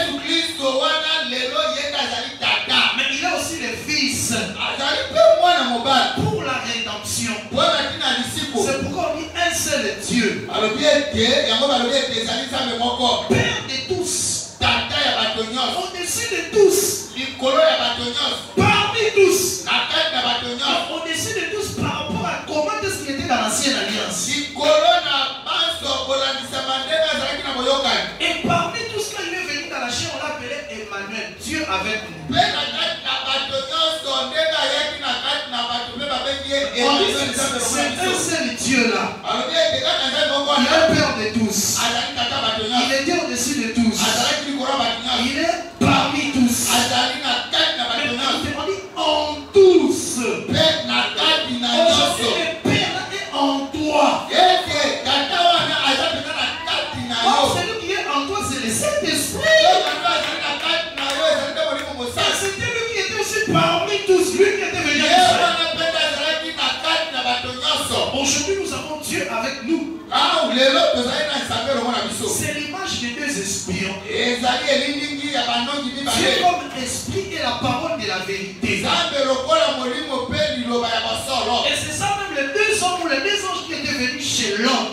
Mais il a aussi le Fils pour la rédemption. C'est pourquoi on dit un seul Dieu, Père de tous, au-dessus de tous, parmi tous, au-dessus de tous par rapport à comment est-ce qu'il était dans l'ancienne alliance. Et parmi tous, quand il est venu dans la chair, on l'appelait Emmanuel, Dieu avec nous. C'est un seul Dieu là. Il est Père de tous. Il est Dieu au-dessus de tous. Il est parmi tous. Mais on dit en tous. Aujourd'hui, le Père est en toi. Or, celui qui est en toi, c'est le Saint-Esprit. C'était lui qui était aussi parmi tous. Lui qui était venu à Israël. Aujourd'hui, nous avons Dieu avec nous. C'est l'image des deux espions. Dieu comme esprit et la parole de la vérité. Et c'est ça même les deux hommes ou les deux anges qui étaient venus chez l'autre.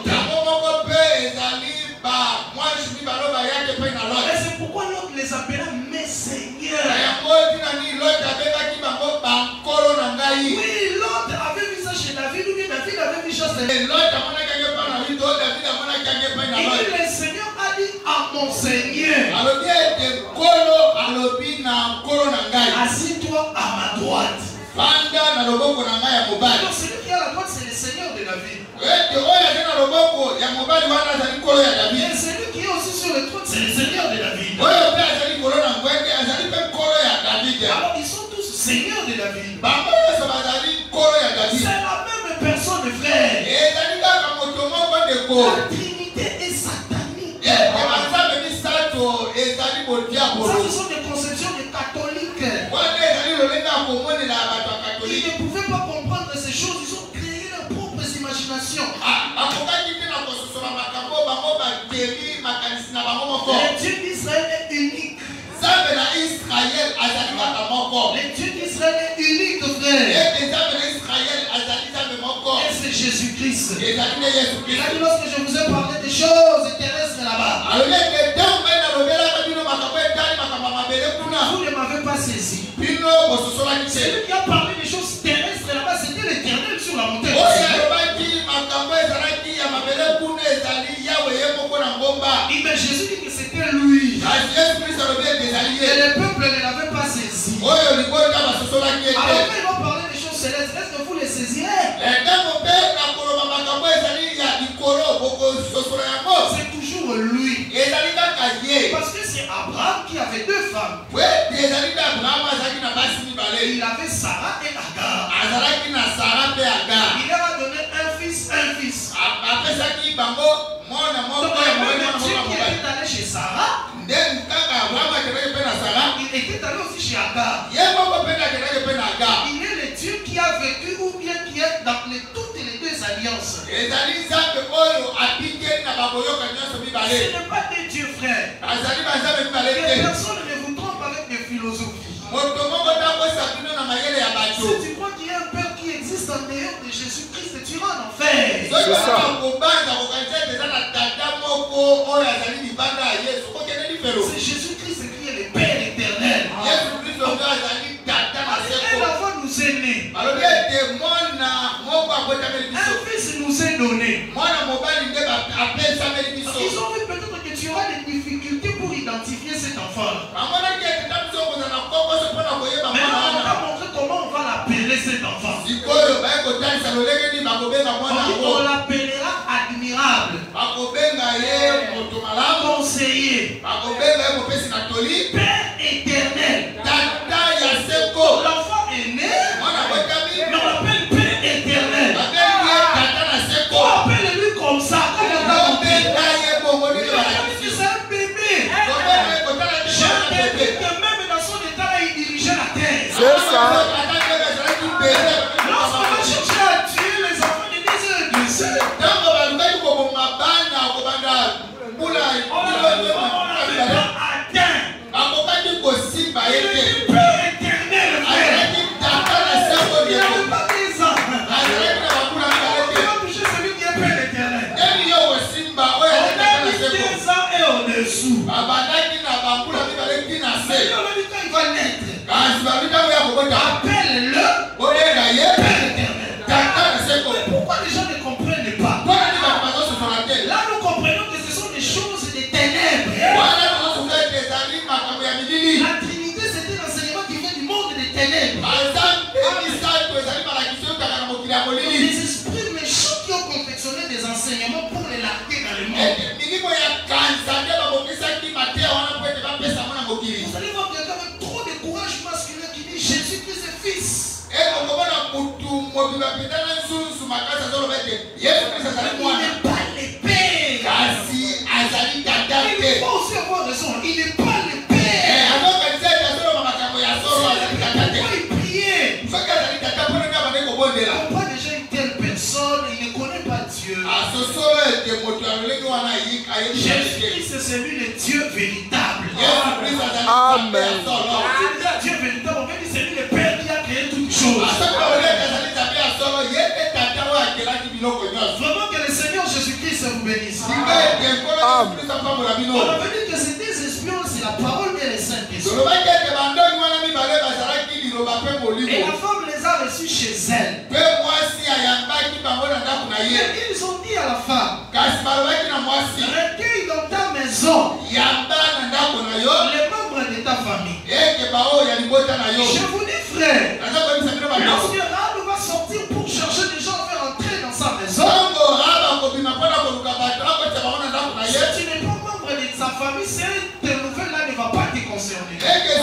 Et c'est pourquoi l'autre les appela mes seigneurs. Oui, l'autre avait vu ça chez David, ou bien David avait vu ça chez David. Et le Seigneur a dit à mon Seigneur, assis-toi à ma droite. Donc celui qui a la droite, c'est le Seigneur de David. Et celui qui est aussi sur le trône, c'est le Seigneur de David. Alors ils sont tous seigneurs de David. C'est la même personne, frère. La Trinité est satanique. Ça, ce sont des conceptions des catholiques. Ils ne pouvaient pas comprendre ces choses. Ils ont créé leurs propres imaginations. Le Dieu d'Israël est unique. Le Dieu d'Israël est unique, frère. Et c'est Jésus-Christ. Il a dit lorsque je vous ai parlé des choses terrestres là-bas, vous ne m'avez pas saisi. Celui qui a parlé des choses terrestres là-bas, c'était l'Éternel sur la montagne. Mais Jésus dit que c'était lui. Et le peuple ne l'avait pas saisi. Alors quand ils vont parler des choses célestes, est-ce que vous les saisirez? C'est toujours lui. Parce que c'est Abraham qui avait deux femmes. Il avait Sarah et Agar. Il leur a donné un fils, un fils. Donc le Dieu qui était allé chez Sarah, il était allé aussi chez Agar. Il est le Dieu qui a vécu ou bien qui est dans les, toutes les deux alliances. n'est pas des dieux frères. Les personnes ne vous trompent avec des philosophies. Si tu crois qu'il y a un Père qui existe en dehors de Jésus-Christ, tu iras en enfer. C'est ça. C'est Jésus-Christ qui est le Père éternel. Un enfant nous est né. Un fils nous est donné. Ils ont vu peut-être que tu auras des difficultés pour identifier cet enfant. Mais on va montrer comment on va l'appeler cet enfant. On l'appellera admirable, conseiller, Père éternel. L'enfant est né, mais on l'appelle Père éternel. On appelle lui comme ça. C'est un bébé. J'ai un bébé que même dans son état là, il dirigeait la terre. C'est ça. Lorsqu'on va chercher à tuer les enfants de Dieu, Dieu sait. On l'a atteint. Il est Père éternel, frère. Il n'avait pas des ans. On va toucher celui qui est Père éternel. On a mis des ans et au-dessous. Mais on a dit quand il va naître, appelle-le Père éternel. Pourquoi les gens ne comprennent pas? Là, nous comprenons que ce sont des choses des ténèbres. La Trinité, c'est un enseignement qui vient du monde des ténèbres. Les esprits méchants qui ont confectionné des enseignements pour les larguer dans le monde. Vous allez voir quelqu'un avec trop de courage masculin qui dit Jésus-Christ est fils. Il n'est pas le Père. Il faut aussi avoir raison. Il n'est pas le Père. Pourquoi il priait? Pourquoi déjà une telle personne, il ne connaît pas Dieu? Jésus-Christ, c'est celui de Dieu véritable. Amen. Dieu véritable, on veut dire c'est lui le Père qui a créé toutes choses. Vraiment que le Seigneur Jésus-Christ vous bénisse. Amen. On avait dit que c'est des espions, c'est la parole et les saints esprits. Et la femme les a reçus chez elle. Et ils ont dit à la femme, recueille dans ta maison les membres de ta famille. Je vous dis frère, lorsque Rahab va sortir pour chercher des gens à faire entrer dans sa maison, si tu n'es pas membre de sa famille, cette nouvelle-là ne va pas te concerner.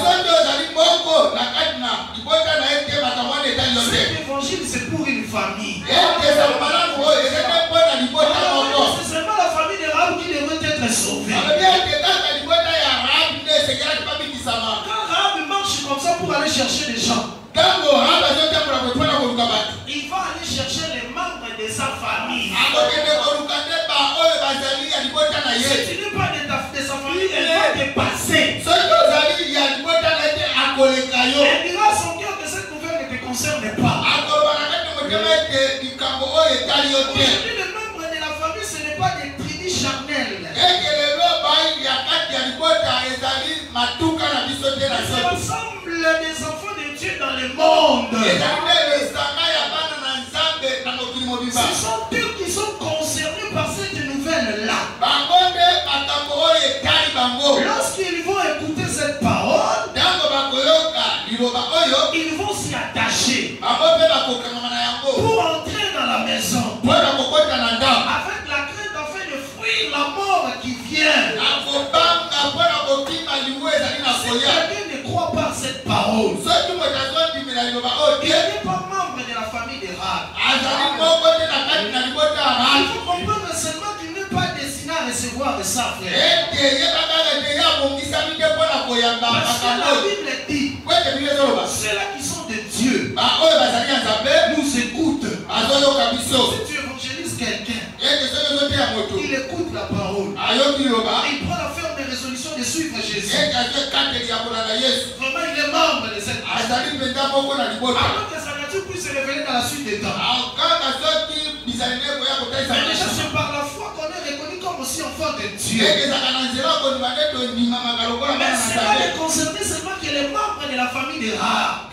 Cet évangile, c'est pour une famille. C'est seulement la famille de Rahab qui devrait être sauvée. Quand Rahab marche comme ça pour aller chercher des gens, il va aller chercher les membres de sa famille. Si tu n'es pas de, ta, de sa famille, elle va te passer. Elle dira à son cœur que cette nouvelle ne te concerne pas. Aujourd'hui, les membres de la famille, ce n'est pas des tribus charnelles. C'est l'ensemble des enfants de Dieu dans le monde. Ce sont eux qui sont concernés par cette nouvelle-là. Lorsqu'ils vont écouter cette parole, ils vont s'y attacher pour entrer dans la maison avec la crainte afin de fuir la mort qui vient. Si quelqu'un ne croit pas à cette parole, il n'est pas membre de la famille de Rahab. Il faut comprendre seulement qu'il n'est pas destiné à recevoir de ça, frère. Parce que la Bible dit, ceux-là qui sont de Dieu nous écoutent. Si tu évangélises quelqu'un, il écoute la parole. Il prend la ferme résolution de suivre Jésus. Vraiment, il est membre de cette église. Alors que sa nature puisse se révéler dans la suite des temps. Mais déjà, c'est par la foi qu'on est reconnu comme aussi enfant de Dieu. Mais cela ne concerne seulement que les membres de la famille des Arabes.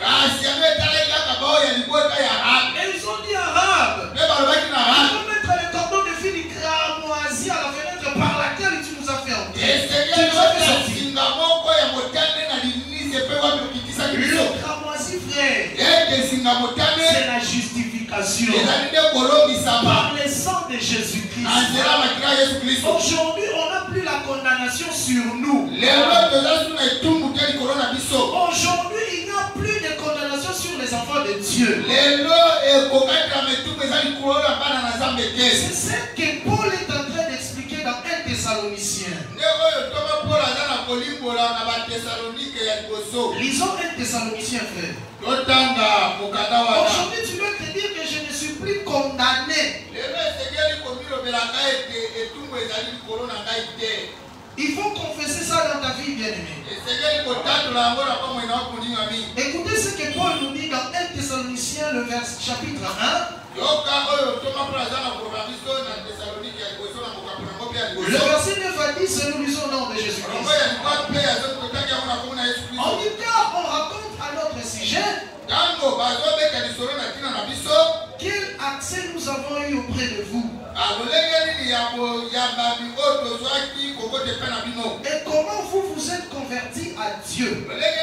Et ils ont dit Arabe. Ils vont mettre les cordons de fil cramoisi à la fenêtre par laquelle tu nous as fait entrer. Tu nous as fait sortir. Le cramoisi, frère, c'est la justification par le sang de Jésus-Christ. Aujourd'hui, on n'a plus la condamnation sur nous. Aujourd'hui, il n'y a plus de condamnation sur les enfants de Dieu. C'est ce que Paul est en train d'expliquer dans un Thessaloniciens. Lisons un Thessaloniciens, frère. Aujourd'hui, tu veux te dire que je ne suis plus condamné. Il faut confesser ça dans ta vie, bien-aimé. Écoutez ce que Paul nous dit dans un Thessaloniciens, le vers, chapitre un. Le verset neuf à dix, nous lisons au nom de Jésus-Christ. On dit car on raconte à notre sujet quel accès nous avons eu auprès de vous. Et comment vous vous êtes convertis à Dieu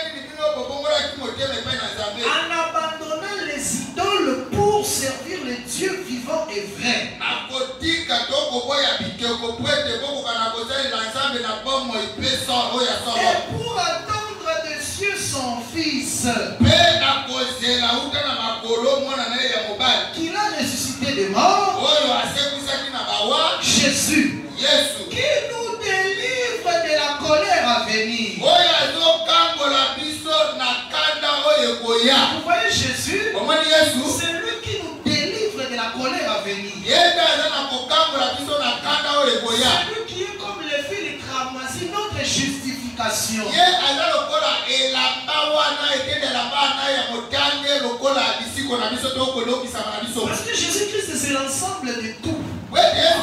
en abandonnant les idoles pour servir les dieux vivants et vrais. Et pour attendre de cieux son fils qu'il a ressuscité des morts, Jésus, qui nous délivre de la colère à venir. Vous voyez Jésus, c'est lui qui nous délivre de la colère à venir. C'est lui qui est comme le fil cramoisi, notre justification. Parce que Jésus-Christ, c'est l'ensemble de tout. Mais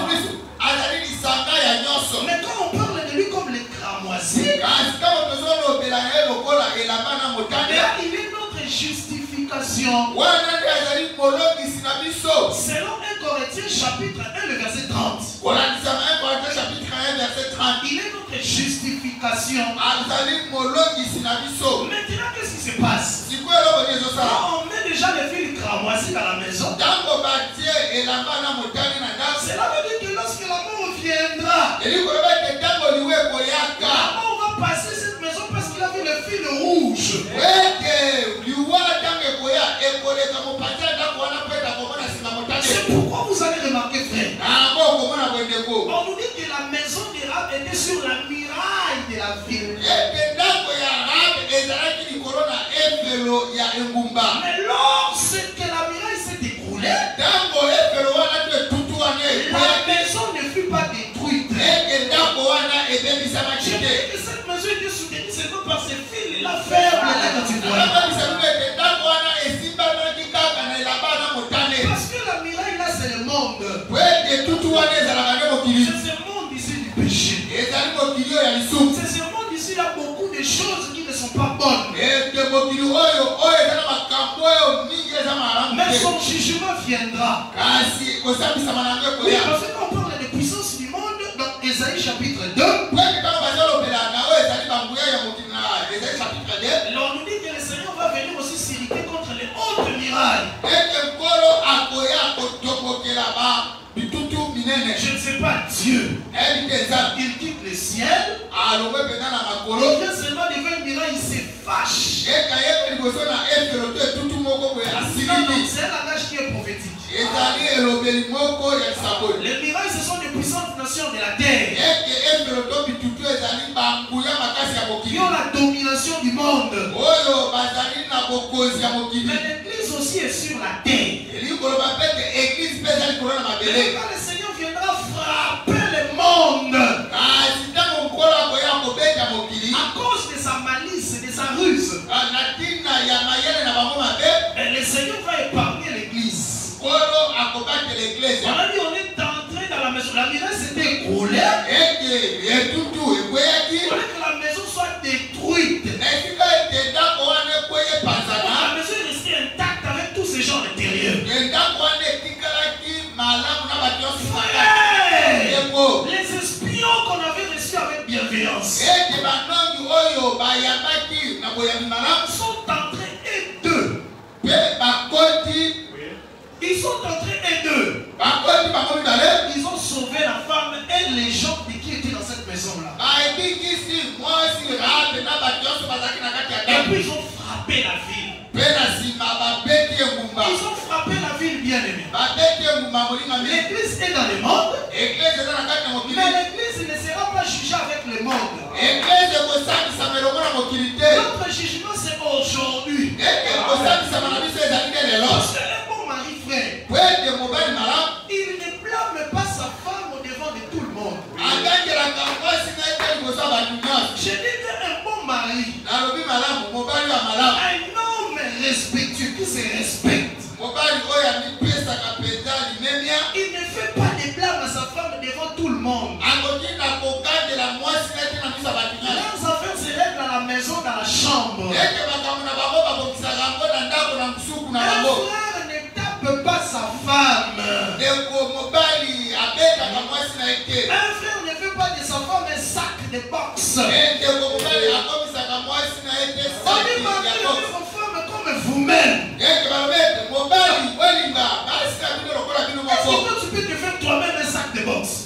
quand on parle de lui comme le cramoisi, il est notre justification. Selon un Corinthiens chapitre un, le verset trente. Il est notre justification. Maintenant, qu'est-ce qui se passe? Quand on met déjà le fil cramoisi dans la maison, cela veut dire que lorsque la mort viendra, la mort va passer cette maison parce qu'il a vu le fil rouge. C'est pourquoi vous allez remarquer, frère, on nous dit que la maison d'Arab était sur la muraille de la ville. Mais lorsque la muraille s'est écroulée, la maison ne fut pas détruite. Je dis que cette maison était soutenue seulement par ces fils là fermes là quand tu vois. Parce que la muraille là c'est le monde. C'est ce monde ici du péché. C'est ce monde ici, il y a beaucoup de choses qui ne sont pas bonnes. Mais son jugement viendra. Oui, parce que quand on parle de puissance du monde dans Ésaïe chapitre deux, on nous dit que le Seigneur va venir aussi s'irriter contre les hautes murailles. Je ne sais pas, Dieu, il quitte le ciel, il vient seulement devant une muraille, il se fâche. C'est un langage qui est prophétique. Les murailles, ce sont les puissantes nations de la terre qui ont la domination du monde. Mais l'église aussi est sur la terre. Et quand le Seigneur viendra écroulé. Pour que la maison soit détruite. Pour que la maison reste intacte avec tous ces gens à l'intérieur. Les espions qu'on avait reçus avec bienveillance sont entrés et deux. Ils sont entrés et deux. Ils ont sauvé la femme et les gens qui étaient dans cette maison-là. Et puis ils ont frappé la ville. Ils ont frappé la ville, bien aimée. L'église est dans le monde. Mais l'église ne sera pas jugée avec le monde. Notre jugement c'est aujourd'hui. Parce qu'un bon mari, frère, il ne blâme pas sa femme au devant de tout le monde. Je dis qu'un bon mari, un homme respectueux qui se respecte, il ne fait pas de blâme à sa femme devant tout le monde. Leurs affaires se règlent dans la maison, dans la chambre. Un frère ne tape pas sa femme. Un frère ne fait pas de sa femme un sac de boxe. On dit mariez votre femme comme vous-même. Est-ce que tu peux te faire toi-même un sac de boxe?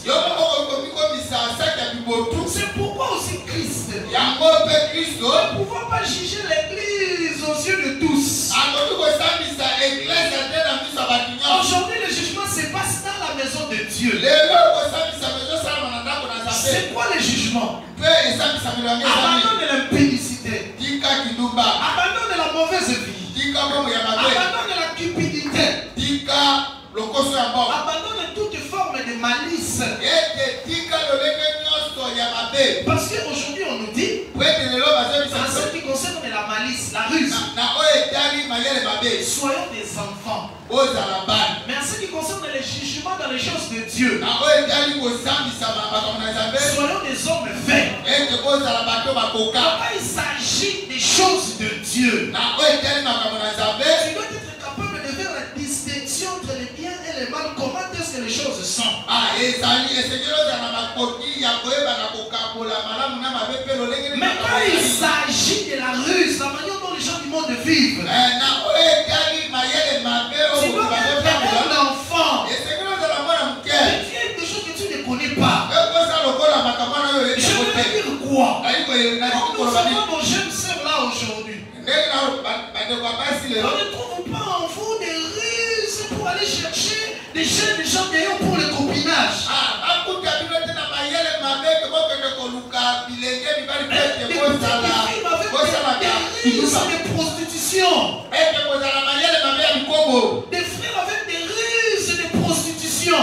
C'est pourquoi aussi Christ ne pouvons pas juger l'église aux yeux de tous. Aujourd'hui le jugement se passe dans la maison de Dieu. C'est quoi le jugement? Abandonne l'impudicité. Abandonne la mauvaise vie. Abandonne la cupidité. Abandonne toute forme de malice. Parce qu'aujourd'hui on nous dit, en ce qui concerne la malice, la ruse, soyons des enfants. Mais en ce qui concerne les jugements dans les choses de Dieu, soyons des hommes faits. Quand il s'agit des choses de Dieu, tu dois être capable de faire la distinction entre les biens et les mal. Comment est-ce que les choses sont? Mais quand il s'agit de la ruse, la manière dont les gens du monde vivent, tu dois être un enfant. Il y a des choses que tu ne connais pas. Je veux dire quoi? Quand nous avons nos jeunes sœurs là aujourd'hui, on ne trouve pas en vous des ruses pour aller chercher des jeunes gens d'ailleurs pour le copinage. Des ruses de prostitution. Des frères avec des ruses de prostitution.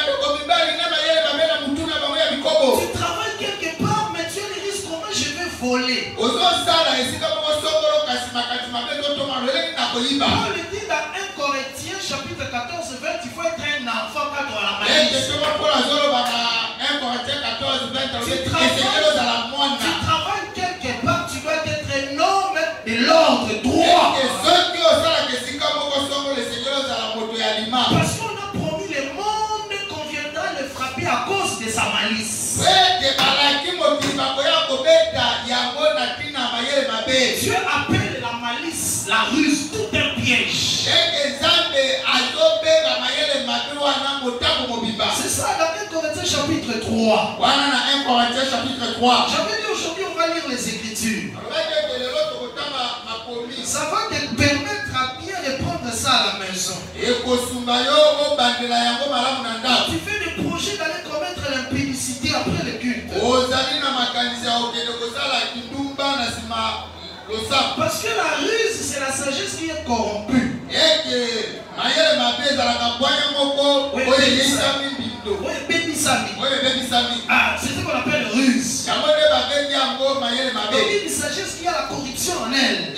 Tu travailles quelque part, mais tu as les risques. Comment je vais voler? Paul dit dans un Corinthiens chapitre quatorze vingt, il faut être un enfant quand on a la malice. Tu travailles quelque part, tu dois être un homme de l'ordre droit. Parce qu'on a promis le monde qu'on viendra le frapper à cause de sa malice. Dieu appelle la malice, la ruse, tout un piège. C'est ça dans un Corinthiens chapitre trois. J'avais dit aujourd'hui on va lire les Écritures. Ça va te permettre à bien reprendre ça à la maison. Tu fais des projets d'aller commettre l'impudicité après le culte. Parce que la ruse, c'est la sagesse qui est corrompue. Oui, baby Sami. Ah, c'est ce qu'on appelle ruse. Et une sagesse qui a la corruption en elle.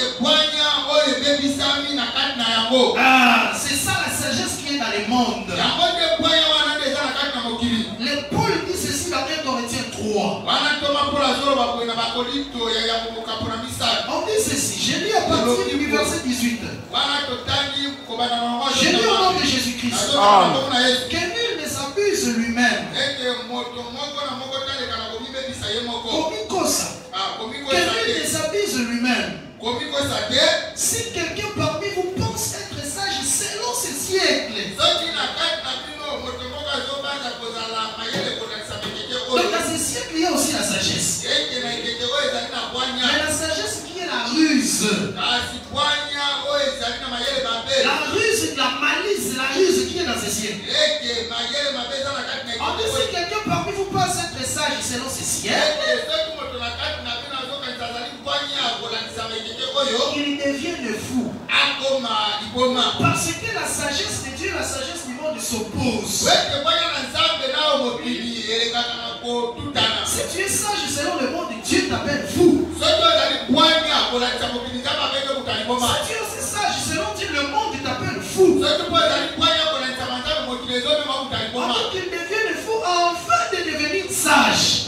Ah, c'est ça la sagesse qui est dans le monde. Le Paul dit dit ceci dans un Corinthiens trois. On dit ceci. J'ai lu à partir du verset dix-huit. J'ai lu au nom de Jésus-Christ. Que nul ne s'abuse lui-même. Komikosa. Que nul ne s'abuse lui-même. Si quelqu'un parmi vous pense être sage selon ce siècle, donc dans ce siècle il y a aussi la sagesse. Mais la sagesse qui est la ruse, la ruse, la malice, la ruse qui est dans ce siècle. On dit si quelqu'un parmi vous pense être sage selon ce siècle, il devient fou. Parce que la sagesse de Dieu, la sagesse du monde s'oppose. Si tu es sage selon le monde, Dieu t'appelle fou. Si tu es aussi sage selon Dieu, le monde t'appelle fou. Avant qu'il devienne fou, enfin de devenir sage.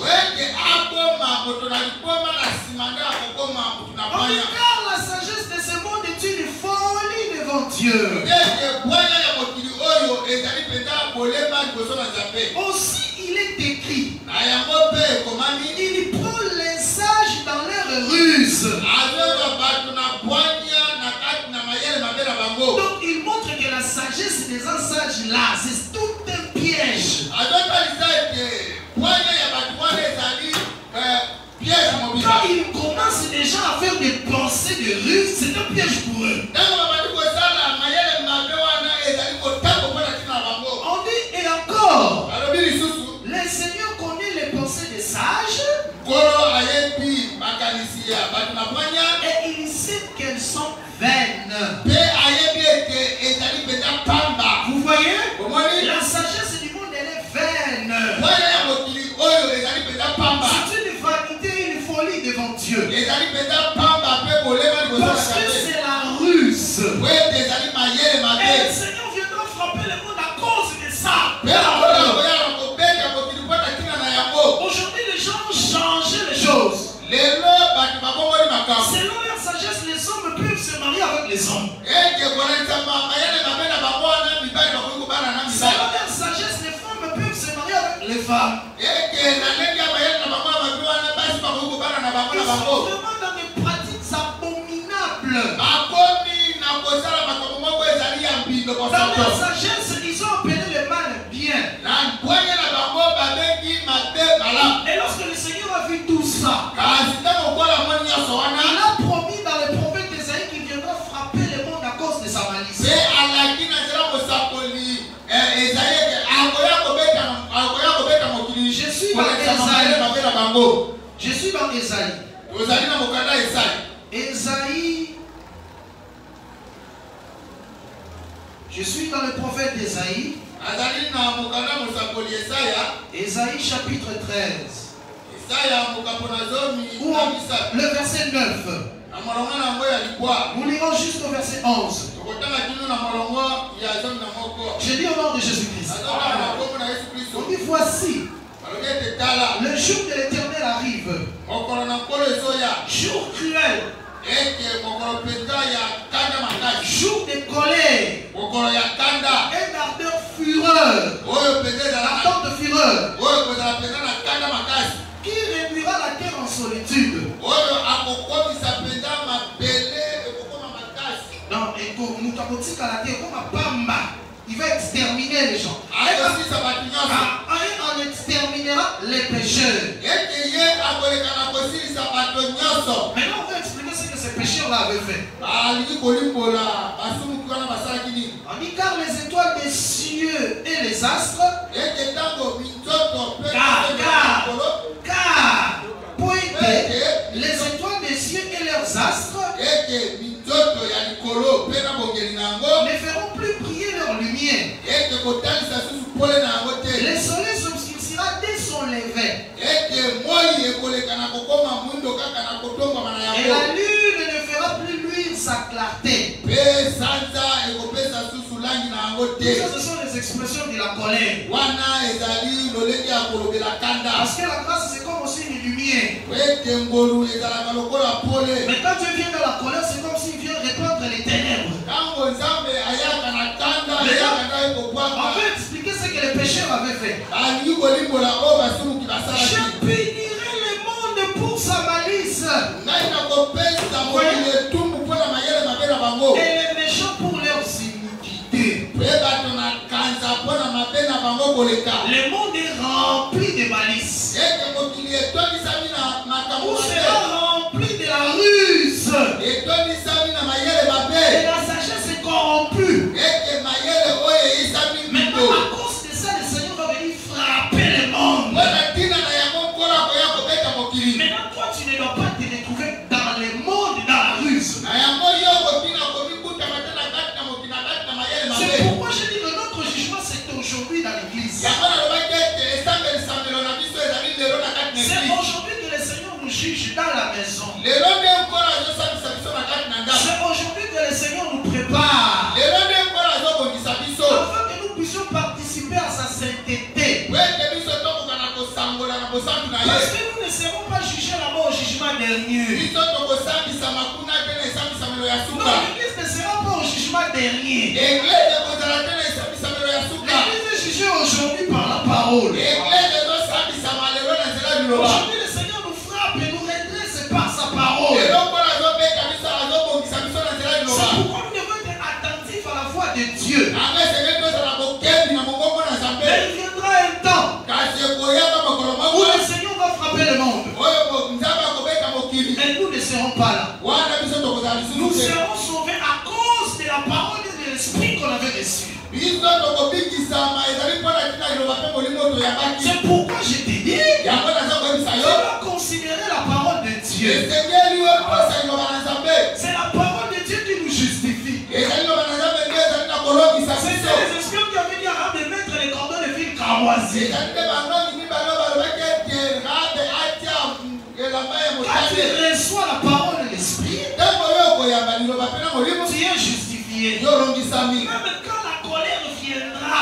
Car la sagesse de ce monde est une folie devant Dieu. Aussi il est écrit, il prend les sages dans leur ruse. Donc il montre que la sagesse des gens sages là, c'est tout un piège. Quand ils commencent déjà à faire des pensées de ruse, c'est un piège pour eux. On dit, et encore, le Seigneur connaît les pensées des sages et il sait qu'elles sont vaines. Vous voyez, la sagesse du monde, elle est vaine. C'est une vanité, une folie devant Dieu. Parce que c'est la ruse. Et le Seigneur viendra frapper le monde à cause de ça. Aujourd'hui, les gens ont changé les choses. Selon leur sagesse, les hommes peuvent se marier avec les hommes. Selon leur sagesse, les femmes peuvent se marier avec les femmes. Ils sont vraiment dans des pratiques abominables. Dans leur sagesse, ils ont appelé le mal bien. Et lorsque le Seigneur a vu tout ça, il a promis dans les prophètes d'Ésaïe qu'il viendra frapper le monde à cause de sa malice. Je suis dans Ésaïe. Je suis dans Ésaïe. Ésaïe. Je suis dans le prophète d'Ésaïe. Ésaïe chapitre treize. Ou le verset neuf. Nous lirons jusqu'au verset onze. Je dis au nom de Jésus-Christ. On dit voici. Le jour de l'Éternel arrive. Jour cruel. Jour de colère. Et d'ardeur fureur. Ardeur de fureur. Qui réduira la terre en solitude. Non, et pour Moutabotika la terre, comme Bamba, il va exterminer les gens. On exterminera les pécheurs. Maintenant, on va expliquer ce que ces pécheurs-là avaient fait. On dit car les étoiles des cieux et les astres, car, car, car, pour aider les étoiles des cieux et leurs astres ne feront plus briller leur lumière. Le soleil s'obscurcira dès son lever. Et la lune ne fera plus luire sa clarté. Ça, ce sont les expressions de la colère. Parce que la grâce, c'est comme aussi une lumière. Mais quand Dieu vient dans la colère, c'est comme s'il vient répandre les ténèbres. On veut expliquer ce que les pécheurs avaient fait. Je bénirai le monde pour sa malice. Et les méchants pour leurs iniquités. Le monde est rempli de malice. Où sera rempli de la ruse. Et la sagesse est corrompue. Maintenant, à cause de ça, le Seigneur va venir frapper le monde. Maintenant, toi, tu ne dois pas te retrouver dans le monde, dans la ruse. C'est pourquoi je dis que notre jugement, c'est aujourd'hui dans l'église. C'est aujourd'hui que le Seigneur nous juge dans la maison. C'est aujourd'hui que le Seigneur nous prépare. Afin que nous puissions participer à sa sainteté. Parce que nous ne serons pas jugés là-bas au jugement dernier. Non, l'église ne sera pas au jugement dernier. L'église est jugée aujourd'hui par la parole. Aujourd'hui, le Seigneur nous frappe et nous redresse par sa parole. C'est pourquoi nous devons être attentifs à la voix de Dieu. Mais il viendra un temps où le Seigneur va frapper le monde. Mais nous ne serons pas là. Nous serons sauvés à cause de la parole et de l'esprit qu'on avait reçu. C'est pourquoi je te dis, tu dois considérer la parole de Dieu. C'est la parole de Dieu qui nous justifie. C'est les espions qui avaient dit à Abraham de mettre les cordons de fil cramoisis. Quand tu reçois la parole de l'esprit, tu es justifié. Même quand la colère viendra,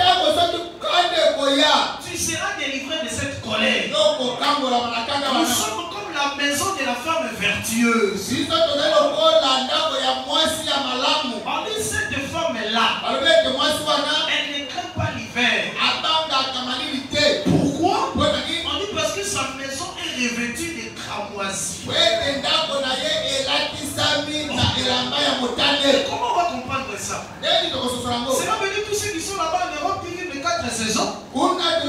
tu seras délivré de cette colère. Nous sommes comme la maison de la femme vertueuse. On dit cette femme-là, elle ne craint pas l'hiver. Pourquoi? On dit parce que sa maison est revêtue de cramoisis. Comment on va comprendre ça? C'est là venir tous ceux qui sont là-bas en Europe qui vivent les quatre saisons. Dans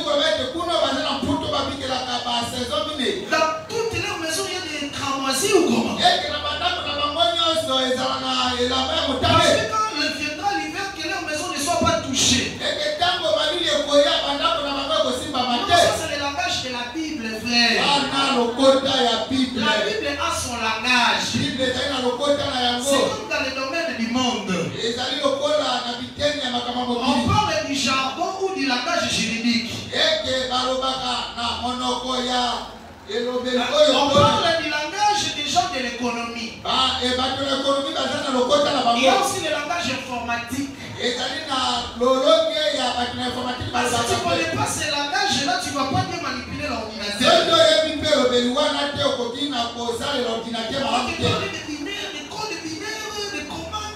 toutes leurs maisons, il y a des cramoisis ou comment? Parce que quand il viendra l'hiver, que leurs maisons ne soient pas touchées. Ça, c'est le langage de la Bible, frère. La Bible a son langage. C'est comme dans le domaine du monde. On parle du jargon ou du langage juridique. On parle du langage des gens de l'économie. Il y a aussi le langage informatique. Parce que tu ne connais pas ces langages-là, tu ne vas pas bien manipuler l'ordinateur. On te parle de binaires, de codes binaires, de commandes.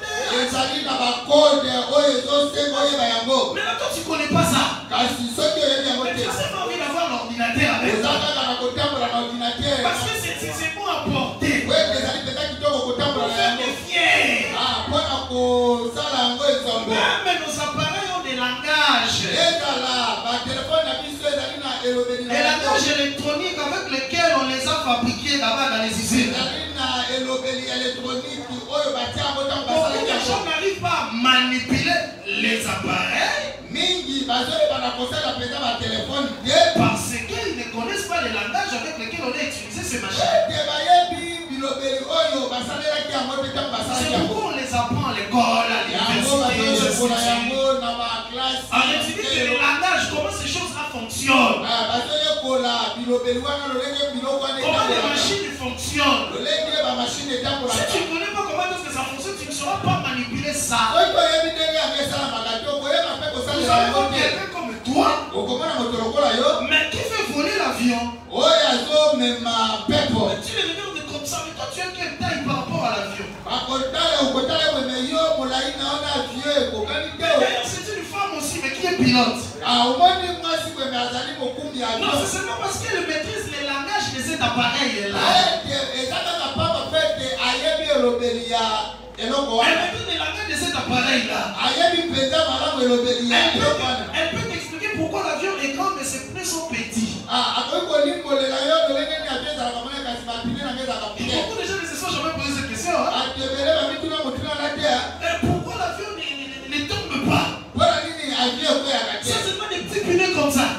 Mais là, toi, tu ne connais pas ça. Mais tu n'as pas envie d'avoir l'ordinateur avec toi. Parce que c'est bon à porter. Pour faire des fiers. Même nos appareils ont des langages. Les langages électroniques avec lesquels on les a fabriqués là-bas dans les usines. Beaucoup de gens n'arrivent pas à manipuler les appareils parce qu'ils ne connaissent pas les langages avec lesquels on a utilisé ces machines. C'est pourquoi on les apprend à l'école, à l'université. On étudie que le langage, comment ces choses-là fonctionnent. Comment les machines fonctionnent. Si tu ne connais pas comment est-ce que ça fonctionne, tu ne sauras pas manipuler ça. Nous avons quelqu'un comme toi toi, mais qui fait voler l'avion? Tu les regardes comme ça, mais toi tu as quelle taille par rapport à l'avion? D'ailleurs, c'est une femme aussi, mais qui est pilote. Non, c'est seulement parce qu'elle maîtrise les langages de cet appareil-là. Elle maîtrise les langages de cet appareil-là. Elle peut t'expliquer pourquoi l'avion est grand, mais ses pneus sont petits. Beaucoup de gens ne se sont jamais posé cette question. Hein? Pourquoi l'avion ne, ne, ne tombe pas? C'est seulement des petits pneus comme ça.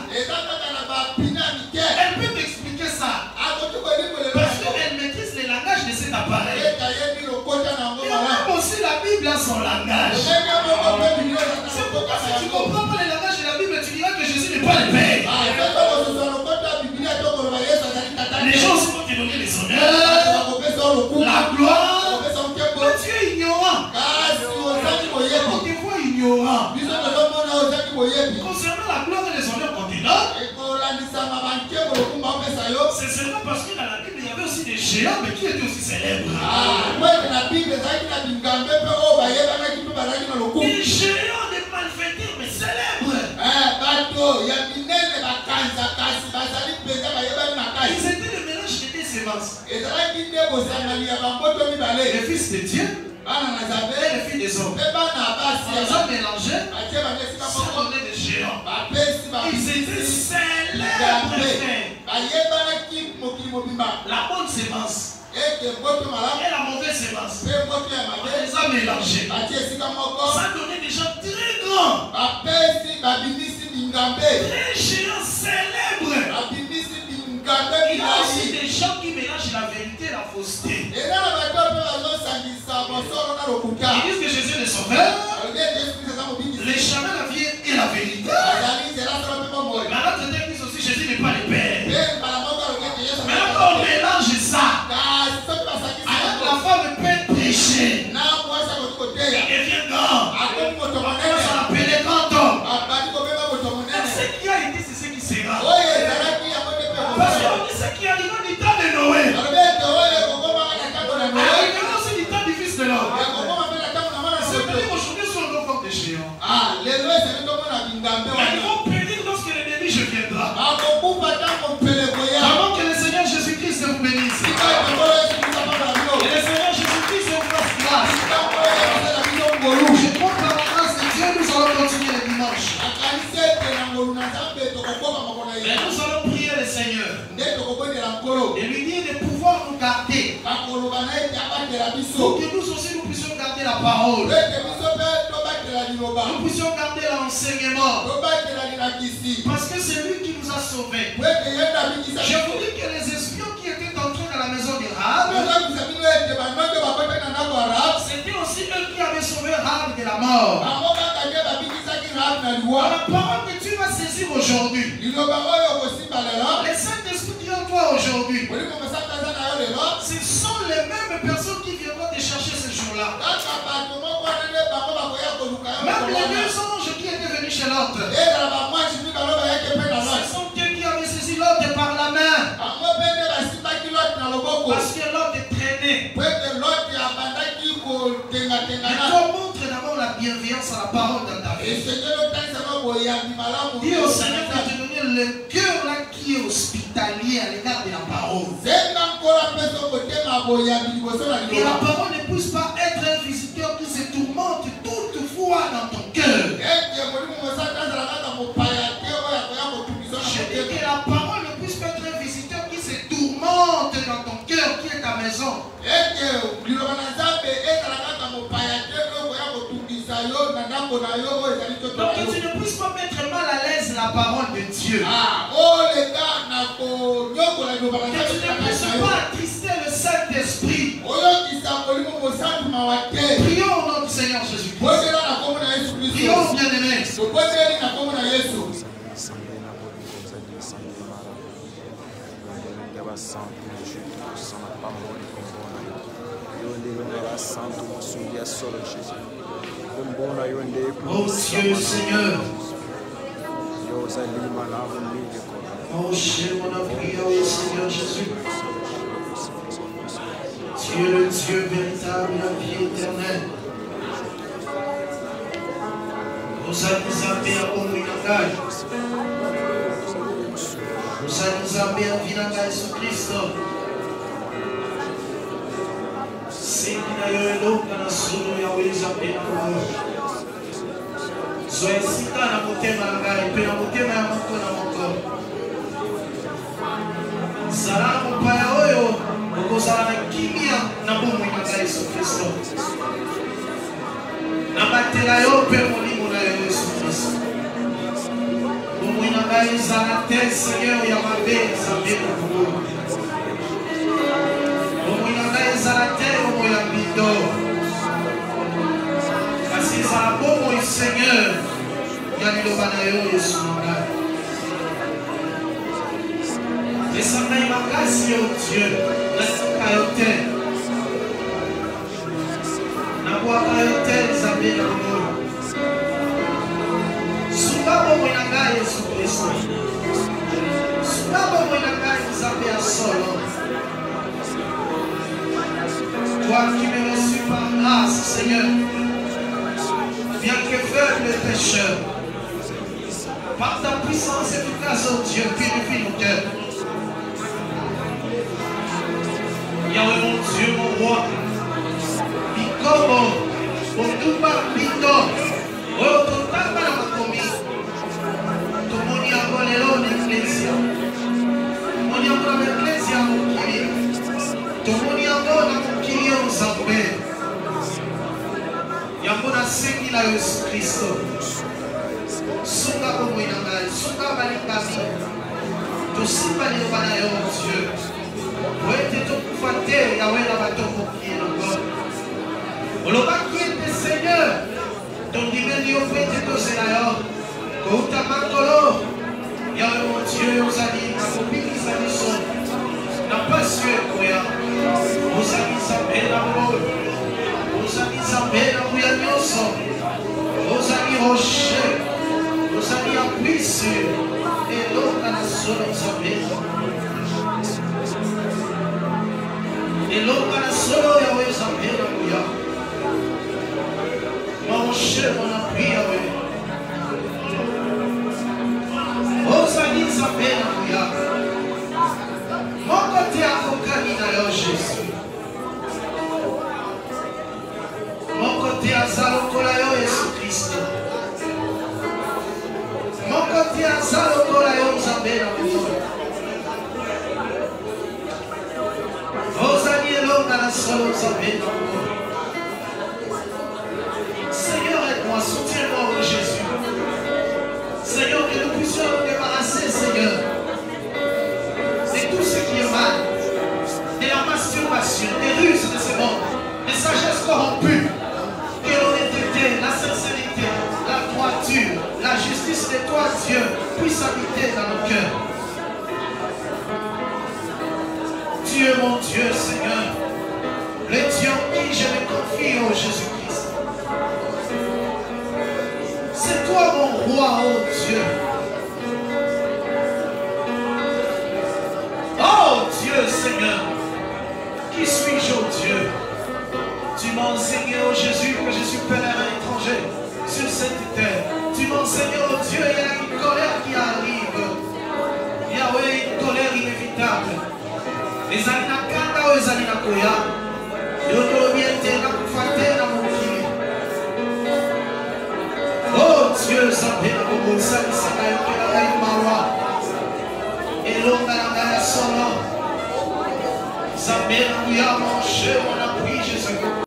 Elle peut t'expliquer ça. Parce qu'elle maîtrise les langages de cet appareil. Et même aussi la Bible a son langage. C'est pourquoi si tu ne comprends pas les langages de la Bible, tu diras que Jésus n'est pas le Père. Les gens aussi vont te donner les honneurs, la gloire. Mais tu es ignorant. On te voit ignorant. Concernant la gloire et les honneurs qu'on te donne, c'est seulement parce que dans la Bible, il y avait aussi des géants, mais qui étaient aussi célèbres. Des géants, des malfaiteurs, mais célèbres. Ils étaient le mélange de deux semences. Les fils de Dieu et les filles des hommes. Ils ont mélangé, sans donner des géants. Ils étaient célèbres. La bonne sémence et la mauvaise sémence. On les a mélangés. Ça donnait des gens très grands. Très géants célèbres. Il y a aussi des gens qui mélangent la vérité et la fausseté. Ils disent que Jésus est le sauveur. L'échappée, la vie et la vérité. Mais à l'autre temps, ils disent aussi Jésus n'est pas le Père. Mais là, on mélange ça. Alors la femme peut pécher. Il devient grand. On s'appelle grand homme. Ce qui a été, c'est ce qui sera. Parce qu'on dit ce qui arrive du temps de Noé. Arrivera aussi du temps du fils de l'homme. C'est-à-dire aujourd'hui, si on doit faire des géants. Mais ils vont périr lorsque l'ennemi je viendra. Avant que le Seigneur Jésus-Christ vous bénisse. Et le Seigneur Jésus-Christ vous fasse grâce. Je crois que par la grâce de Dieu, nous allons continuer le dimanche. Mais nous allons prier le Seigneur. Et lui dire de pouvoir nous garder. Pour que nous aussi nous puissions garder la parole. Nous puissions garder l'enseignement. Parce que c'est lui qui nous a sauvés. Je vous dis que les espions qui étaient entrés dans la maison de Rahab, c'était aussi eux qui avaient sauvé Rahab de la mort. La parole que tu vas saisir aujourd'hui, le Saint-Esprit qui est en toi aujourd'hui, ce sont les mêmes personnes qui viendront te chercher ce jour-là. Même les deux anges qui étaient venus chez l'autre, ce sont eux qui avaient saisi l'autre par la main. Parce que l'autre est traîné. Mais toi, montre d'abord la bienveillance à la parole dans ta vie. Dis au Seigneur de te donner le cœur là qui est hospitalier à l'égard de la parole. Et la parole ne puisse pas être un visiteur qui se tourmente toutefois dans ton cœur. Je dis que la parole ne puisse pas être un visiteur qui se tourmente dans ton cœur, qui est ta maison. Donc que tu ne puisses pas mettre mal à l'aise la parole de Dieu. Que tu ne puisses pas attrister le Saint-Esprit. Prions au nom du Seigneur Jésus-Christ. Prions bien-aimés. Oh Dieu Seigneur, Oh, Dieu, on a prié au Seigneur Jésus. Tu es le Dieu véritable, la vie éternelle. Nous allons amener à Omuinagai. Nous allons amener à Vinagai Jésus-Christ. C'est qui n'a eu l'eau dans la sourire à Omuinagai. Soyez si dans la beauté Malagai, puis la beauté Malagai dans mon corps. Sala mpaya oyo okozala na kimia na bomoi na ngai Yesu Kristo na batela yo mpe molimo na yo Yesu Kristo bomoi na ngai ezala te Seigneur ya mabe Nzambe na bongo bomoi na ngai ezala te bomoi ya mbindo kasi ezala bomoi Seigneur ya liloba na yo Yesu na ngai. Et ça m'a grâce au Dieu, la cayote. La voix cayote, ça vient dans le monde. Souvent, on a gagné Jésus Christ. Souvent, on a gagné Nzambe à solo. Toi qui me reçus par grâce, Seigneur, bien que faible et pécheur, par ta puissance efficace, oh Dieu, purifie nos cœurs. Yahweh mon Dieu, mon roi, Bikomo, Otuba Bito, Ototaba na makomi, Tomoni Agolelo l'Ecclesia, Tomoni Agolelo l'Ecclesia Mokili, Tomoni Agolelo Mokili Nzambe, Yamona Seki la Yesu Kristo, Sunga Bomo Inangai, Sunga Balikami, Tosimba Liloba na yo, Dieu. Oete tokufatere Yahweh na batoko qui est le corps. Oloba qui est Seigneur. Ton dimeni ofete to selayo. Kouta makolo. Yahweh mon Dieu, ozali makopiki zali so. Na pasue koya. Ozali Nzambe na mo. Ozali Nzambe na kuya nyonso. Ozali rocher. Ozali appui sur. Elonga na solo Nzambe. Et l'homme à la solo Yahweh Nzambe na kuya. Mon cher, mon appui Yahweh. Ozali Nzambe na kuya. Mon côté akokani na yo Jésus. Mon côté aza lokola yo Yesu Kristo. Mon côté aza lokola yo Nzambe na kuya. Seigneur, aide-moi, soutiens-moi, oh Jésus. Seigneur, que nous puissions nous débarrasser, Seigneur, de tout ce qui est mal, de la masturbation, des ruses de ce monde, des sagesses corrompues, que l'honnêteté, la sincérité, la droiture, la justice de toi, Dieu, puisse habiter dans nos cœurs. Dieu, mon Dieu, Seigneur, le Dieu en qui je me confie, oh Jésus-Christ. C'est toi mon roi, oh Dieu. Oh Dieu, Seigneur, qui suis-je, oh Dieu? Tu m'as enseigné, oh Jésus, que je suis pèlerin étranger sur cette terre. Tu m'as enseigné, oh Dieu, il y a une colère qui arrive. Yahweh, une colère inévitable. Les alinakanda aux alinakoya. Oh Dieu, ça fait un bon salut, ça va être la marois. Et l'homme à la solo. Ça fait un bouillard, mon cher, mon appui, Jésus.